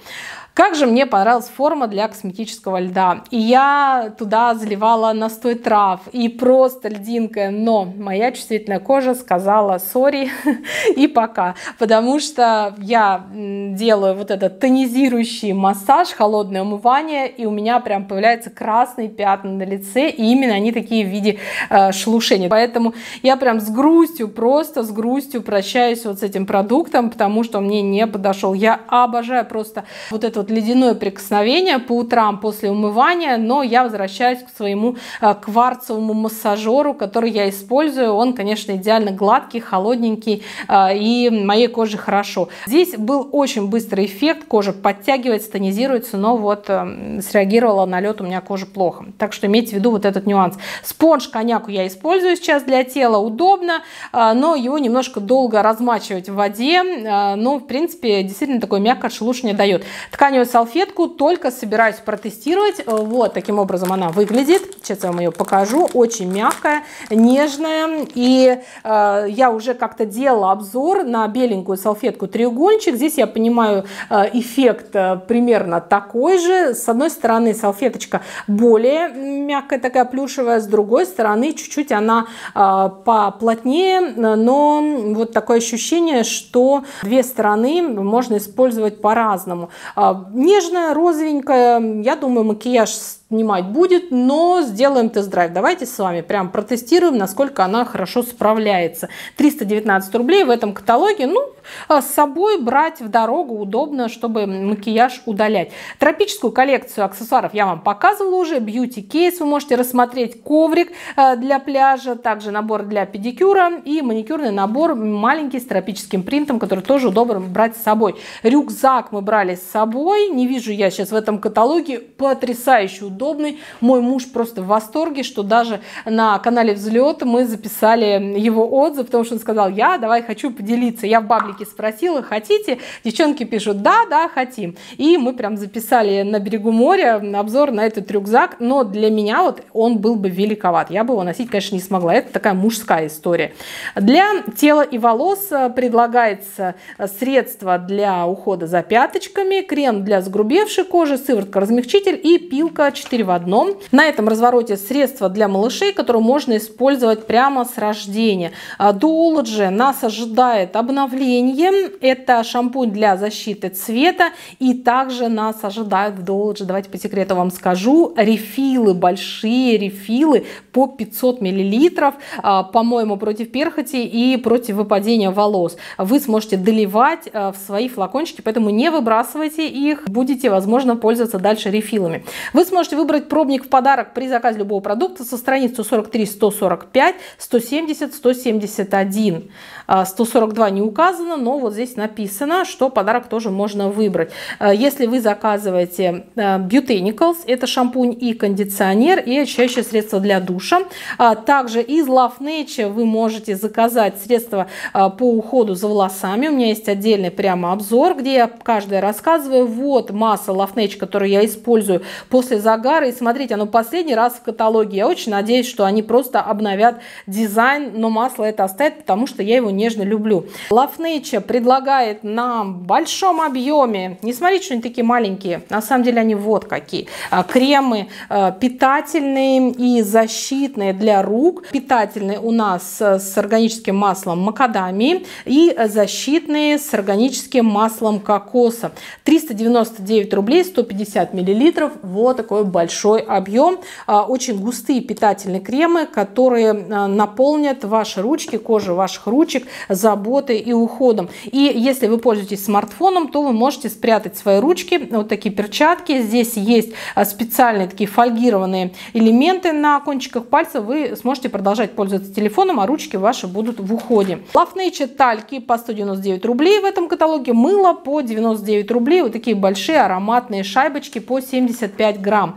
Как же мне понравилась форма для косметического льда. И я туда заливала настой трав, и просто льдинка. Но моя чувствительная кожа сказала сори и пока. Потому что я делаю вот этот тонизирующий массаж, холодное умывание, и у меня прям появляются красные пятна на лице, и именно они такие в виде э, шелушения. Поэтому я прям с грустью, просто с грустью прощаюсь вот с этим продуктом, потому что он мне не подошел. Я обожаю просто вот это вот ледяное прикосновение по утрам после умывания, но я возвращаюсь к своему э, кварцевому массажеру, который я использую. Он, конечно, идеально гладкий, холодненький, э, и моей коже хорошо. Здесь был очень быстрый эффект, кожа подтягивается, тонизируется, но вот э, среагировала на лед у меня кожа плохо. Так что имейте в виду вот этот нюанс. Спонж коньяку я использую сейчас для тела, удобно, э, но его немножко долго размачивать в воде, э, но в принципе действительно такое мягкое отшелушивание дает. Тканевую салфетку только собираюсь протестировать. Вот таким образом она выглядит. Сейчас я вам ее покажу. Очень мягкая, нежная. И э, я уже как-то делала обзор на беленькую салфетку треугольничек. Здесь я понимаю э, эффект э, примерно такой же. С одной стороны салфеточка более мягкая, такая плюшевая. С другой стороны чуть-чуть она э, поплотнее. Но вот такое ощущение, что две стороны можно использовать по-разному. Нежная, розовенькая, я думаю, макияж снимать будет, но сделаем тест-драйв. Давайте с вами прям протестируем, насколько она хорошо справляется. триста девятнадцать рублей в этом каталоге. Ну, с собой брать в дорогу удобно, чтобы макияж удалять. Тропическую коллекцию аксессуаров я вам показывала уже. Бьюти-кейс вы можете рассмотреть, коврик для пляжа, также набор для педикюра и маникюрный набор маленький с тропическим принтом, который тоже удобно брать с собой. Рюкзак мы брали с собой. Не вижу я сейчас в этом каталоге. Потрясающе удобный. Удобный. Мой муж просто в восторге, что даже на канале Взлет мы записали его отзыв, потому что он сказал: я давай хочу поделиться. Я в баблике спросила: хотите? Девчонки пишут: да, да, хотим. И мы прям записали на берегу моря обзор на этот рюкзак, но для меня вот он был бы великоват. Я бы его носить, конечно, не смогла. Это такая мужская история. Для тела и волос предлагается средство для ухода за пяточками, крем для загрубевшей кожи, сыворотка-размягчитель и пилка четыре в одном. На этом развороте средства для малышей, которые можно использовать прямо с рождения. Duology нас ожидает обновление. Это шампунь для защиты цвета. И также нас ожидают в Duology, давайте по секрету вам скажу, рефилы, большие рефилы по пятьсот миллилитров, по-моему, против перхоти и против выпадения волос. Вы сможете доливать в свои флакончики, поэтому не выбрасывайте их, будете, возможно, пользоваться дальше рефилами. Вы сможете выбрать пробник в подарок при заказе любого продукта со страниц сто сорок три, сто сорок пять, сто семьдесят, сто семьдесят один. сто сорок два не указано, но вот здесь написано, что подарок тоже можно выбрать. Если вы заказываете Botanicals, это шампунь и кондиционер, и очищающее средство для душа. Также из Love Nature вы можете заказать средства по уходу за волосами. У меня есть отдельный прямо обзор, где я каждое рассказываю. Вот масса Love Nature, которую я использую после загара. И смотрите, оно последний раз в каталоге. Я очень надеюсь, что они просто обновят дизайн, но масло это оставит, потому что я его нежно люблю. Love Nature предлагает нам в большом объеме, не смотрите, что они такие маленькие, на самом деле они вот какие, кремы питательные и защитные для рук. Питательные у нас с органическим маслом макадамии и защитные с органическим маслом кокоса. триста девяносто девять рублей, сто пятьдесят миллилитров. Вот такой большой объем. Очень густые питательные кремы, которые наполнят ваши ручки, кожу ваших ручек заботой и уходом. И если вы пользуетесь смартфоном, то вы можете спрятать свои ручки, вот такие перчатки. Здесь есть специальные такие фольгированные элементы на кончиках пальцев. Вы сможете продолжать пользоваться телефоном, а ручки ваши будут в уходе. Love Nature тальки по сто девяносто девять рублей в этом каталоге. Мыло по девяносто девять рублей. Вот такие большие ароматные шайбочки по семьдесят пять грамм.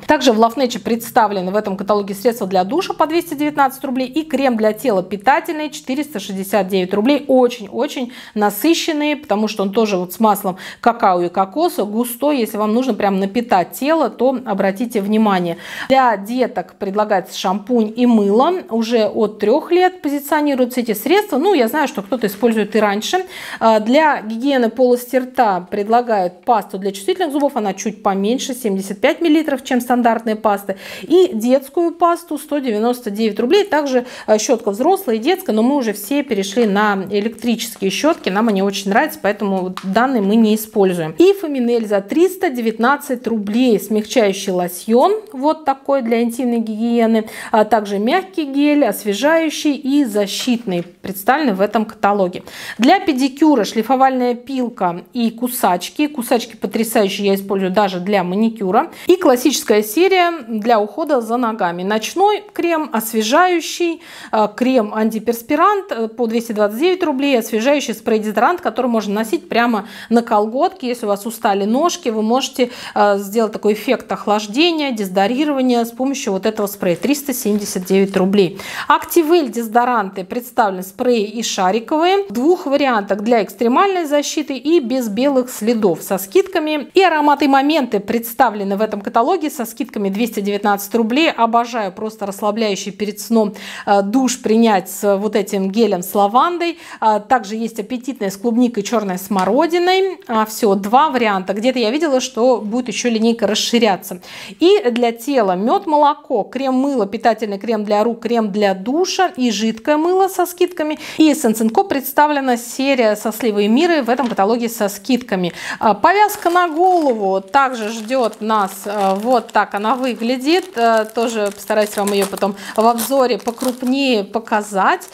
Также в Love представлены в этом каталоге средства для душа по двести девятнадцать рублей и крем для тела питательный четыреста шестьдесят девять рублей. Очень-очень насыщенный, потому что он тоже вот с маслом какао и кокоса, густой. Если вам нужно прям напитать тело, то обратите внимание. Для деток предлагается шампунь и мыло. Уже от трех лет позиционируются эти средства. Ну, я знаю, что кто-то использует и раньше. Для гигиены полости рта предлагают пасту для чувствительных зубов. Она чуть поменьше, семьдесят пять миллилитров, чем стандартные пасты. И детскую пасту сто девяносто девять рублей. Также щетка взрослая и детская, но мы уже все перешли на электрические щетки. Нам они очень нравятся, поэтому данные мы не используем. И Феминель за триста девятнадцать рублей. Смягчающий лосьон, вот такой для интимной гигиены. А также мягкий гель, освежающий и защитный представлены в этом каталоге. Для педикюра шлифовальная пилка и кусачки. Кусачки потрясающие, я использую даже для маникюра. И классическая серия для ухода за ногами. Ночной крем, освежающий, крем антиперспирант по двести двадцать девять рублей, освежающий спрей-дезодорант, который можно носить прямо на колготки. Если у вас устали ножки, вы можете сделать такой эффект охлаждения, дезодорирования с помощью вот этого спрея. триста семьдесят девять рублей. Активель дезодоранты представлены спреи и шариковые. В двух вариантах: для экстремальной защиты и без белых следов со скидками. И ароматы моменты представлены в этом каталоге со скидками двести девятнадцать рублей. Обожаю просто расслабляющий перед сном душ принять с вот этим гелем с лавандой. Также есть аппетитная с клубникой, черной смородиной. Все, два варианта. Где-то я видела, что будет еще линейка расширяться. И для тела мед-молоко, крем-мыло, питательный крем для рук, крем для душа и жидкое мыло со скидками. И Essence энд Ко представлена серия со сливой миры в этом каталоге со скидками. Повязка на голову также ждет нас. Вот так она выглядит. Тоже постараюсь вам ее потом в обзоре покрупнее показать.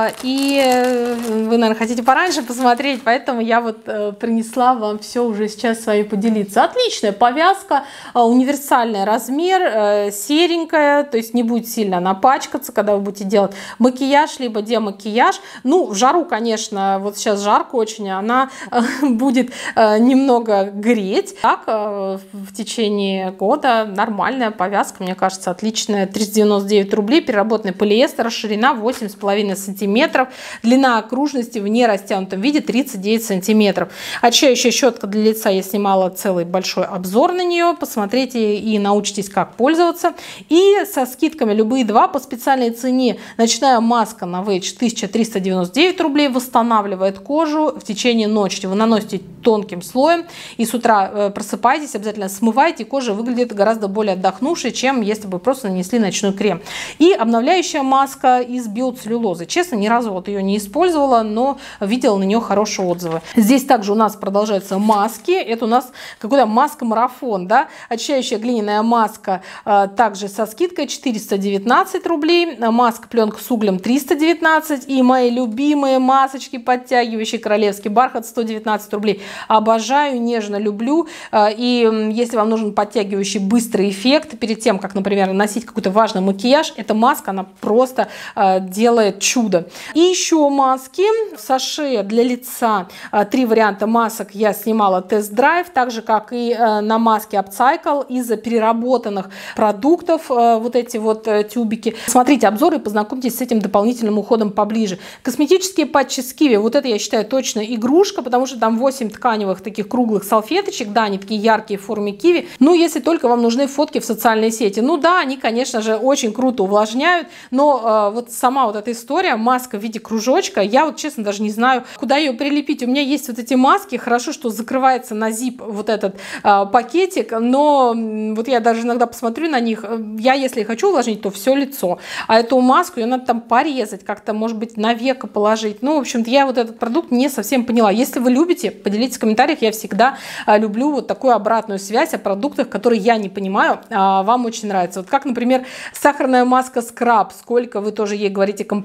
И вы, наверное, хотите пораньше посмотреть, поэтому я вот принесла вам все уже сейчас с вами поделиться. Отличная повязка, универсальный размер, серенькая, то есть не будет сильно напачкаться, когда вы будете делать макияж либо демакияж. Ну, в жару, конечно, вот сейчас жарко очень, она будет немного греть. Так, в течение года нормальная повязка, мне кажется, отличная. триста девяносто девять рублей, переработанный полиэстер, ширина восемь с половиной сантиметров, длина окружности в нерастянутом виде тридцать девять сантиметров. Очищающая щетка для лица, я снимала целый большой обзор на нее, посмотрите и научитесь, как пользоваться. И со скидками любые два по специальной цене. Ночная маска на Вэйдж тысяча триста девяносто девять рублей, восстанавливает кожу в течение ночи. Вы наносите тонким слоем и с утра просыпаетесь, обязательно смываете, и кожа выглядит гораздо более отдохнувшей, чем если бы просто нанесли ночной крем. И обновляющая маска из биоцеллюлозы. Честно, ни разу вот ее не использовала, но видела на нее хорошие отзывы. Здесь также у нас продолжаются маски. Это у нас какой-то маска-марафон, да? Очищающая глиняная маска также со скидкой четыреста девятнадцать рублей. Маска пленка с углем триста девятнадцать. И мои любимые масочки подтягивающие королевский бархат сто девятнадцать рублей. Обожаю, нежно люблю. И если вам нужен подтягивающий быстрый эффект перед тем, как, например, наносить какой-то важный макияж, эта маска, она просто делает чудо. И еще маски в саше для лица. Три варианта масок я снимала тест-драйв, так же как и на маске Upcycle из переработанных продуктов, вот эти вот тюбики. Смотрите обзоры и познакомьтесь с этим дополнительным уходом поближе. Косметические патчи с киви, вот это я считаю точно игрушка, потому что там восемь тканевых таких круглых салфеточек, да, они такие яркие в форме киви. Ну, если только вам нужны фотки в социальной сети. Ну да, они, конечно же, очень круто увлажняют, но э, вот сама вот эта история, маска в виде кружочка, я вот честно даже не знаю, куда ее прилепить. У меня есть вот эти маски, хорошо, что закрывается на зип вот этот э, пакетик, но вот я даже иногда посмотрю на них, я если хочу увлажнить, то все лицо, а эту маску ее надо там порезать, как-то, может быть, на веко положить. Ну, в общем-то, я вот этот продукт не совсем поняла. Если вы любите, поделитесь в комментариях, я всегда э, люблю вот такую обратную связь о продуктах, которые я не понимаю, а вам очень нравится. Вот как, например, сахарная маска скраб, сколько вы тоже ей говорите комплиментов,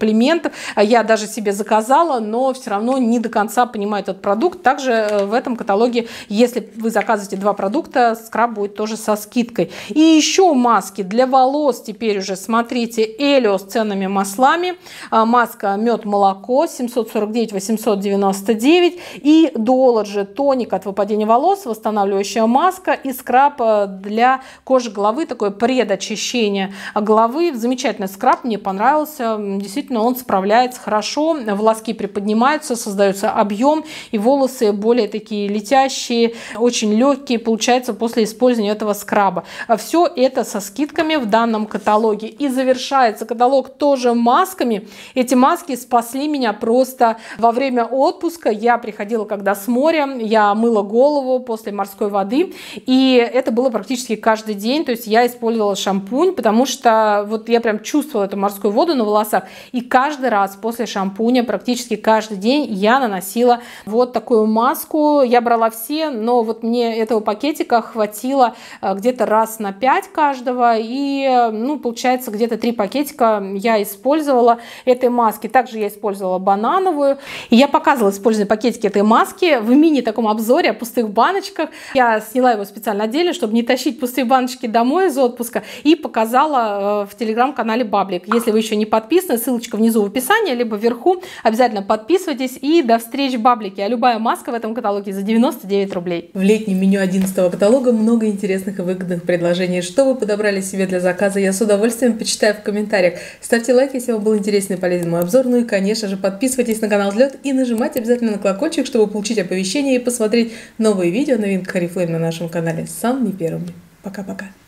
моментов. Я даже себе заказала, но все равно не до конца понимаю этот продукт. Также в этом каталоге, если вы заказываете два продукта, скраб будет тоже со скидкой. И еще маски для волос. Теперь уже смотрите, Элио с ценными маслами. Маска мед-молоко семьсот сорок девять восемьсот девяносто девять. И Долладжи тоник от выпадения волос, восстанавливающая маска и скраб для кожи головы, такое предочищение головы. Замечательный скраб, мне понравился. Действительно, он справляется хорошо. Волоски приподнимаются, создается объем, и волосы более такие летящие, очень легкие получается после использования этого скраба. Все это со скидками в данном каталоге. И завершается каталог тоже масками. Эти маски спасли меня просто во время отпуска. Я приходила когда с моря, я мыла голову после морской воды, и это было практически каждый день. То есть я использовала шампунь, потому что вот я прям чувствовала эту морскую воду на волосах, и каждый раз после шампуня, практически каждый день я наносила вот такую маску. Я брала все, но вот мне этого пакетика хватило где-то раз на пять каждого, и ну, получается где-то три пакетика я использовала этой маски. Также я использовала банановую, и я показывала использование пакетики этой маски в мини таком обзоре о пустых баночках. Я сняла его специально отдельно, чтобы не тащить пустые баночки домой из отпуска, и показала в телеграм-канале Баблик. Если вы еще не подписаны, ссылочка внизу в описании, либо вверху. Обязательно подписывайтесь, и до встречи в Баблике. А любая маска в этом каталоге за девяносто девять рублей. В летнем меню одиннадцатого каталога много интересных и выгодных предложений. Что вы подобрали себе для заказа, я с удовольствием почитаю в комментариях. Ставьте лайк, если вам был интересный и полезный мой обзор. Ну и, конечно же, подписывайтесь на канал Взлет и нажимайте обязательно на колокольчик, чтобы получить оповещения и посмотреть новые видео о новинках Oriflame на нашем канале самыми первыми. Пока-пока.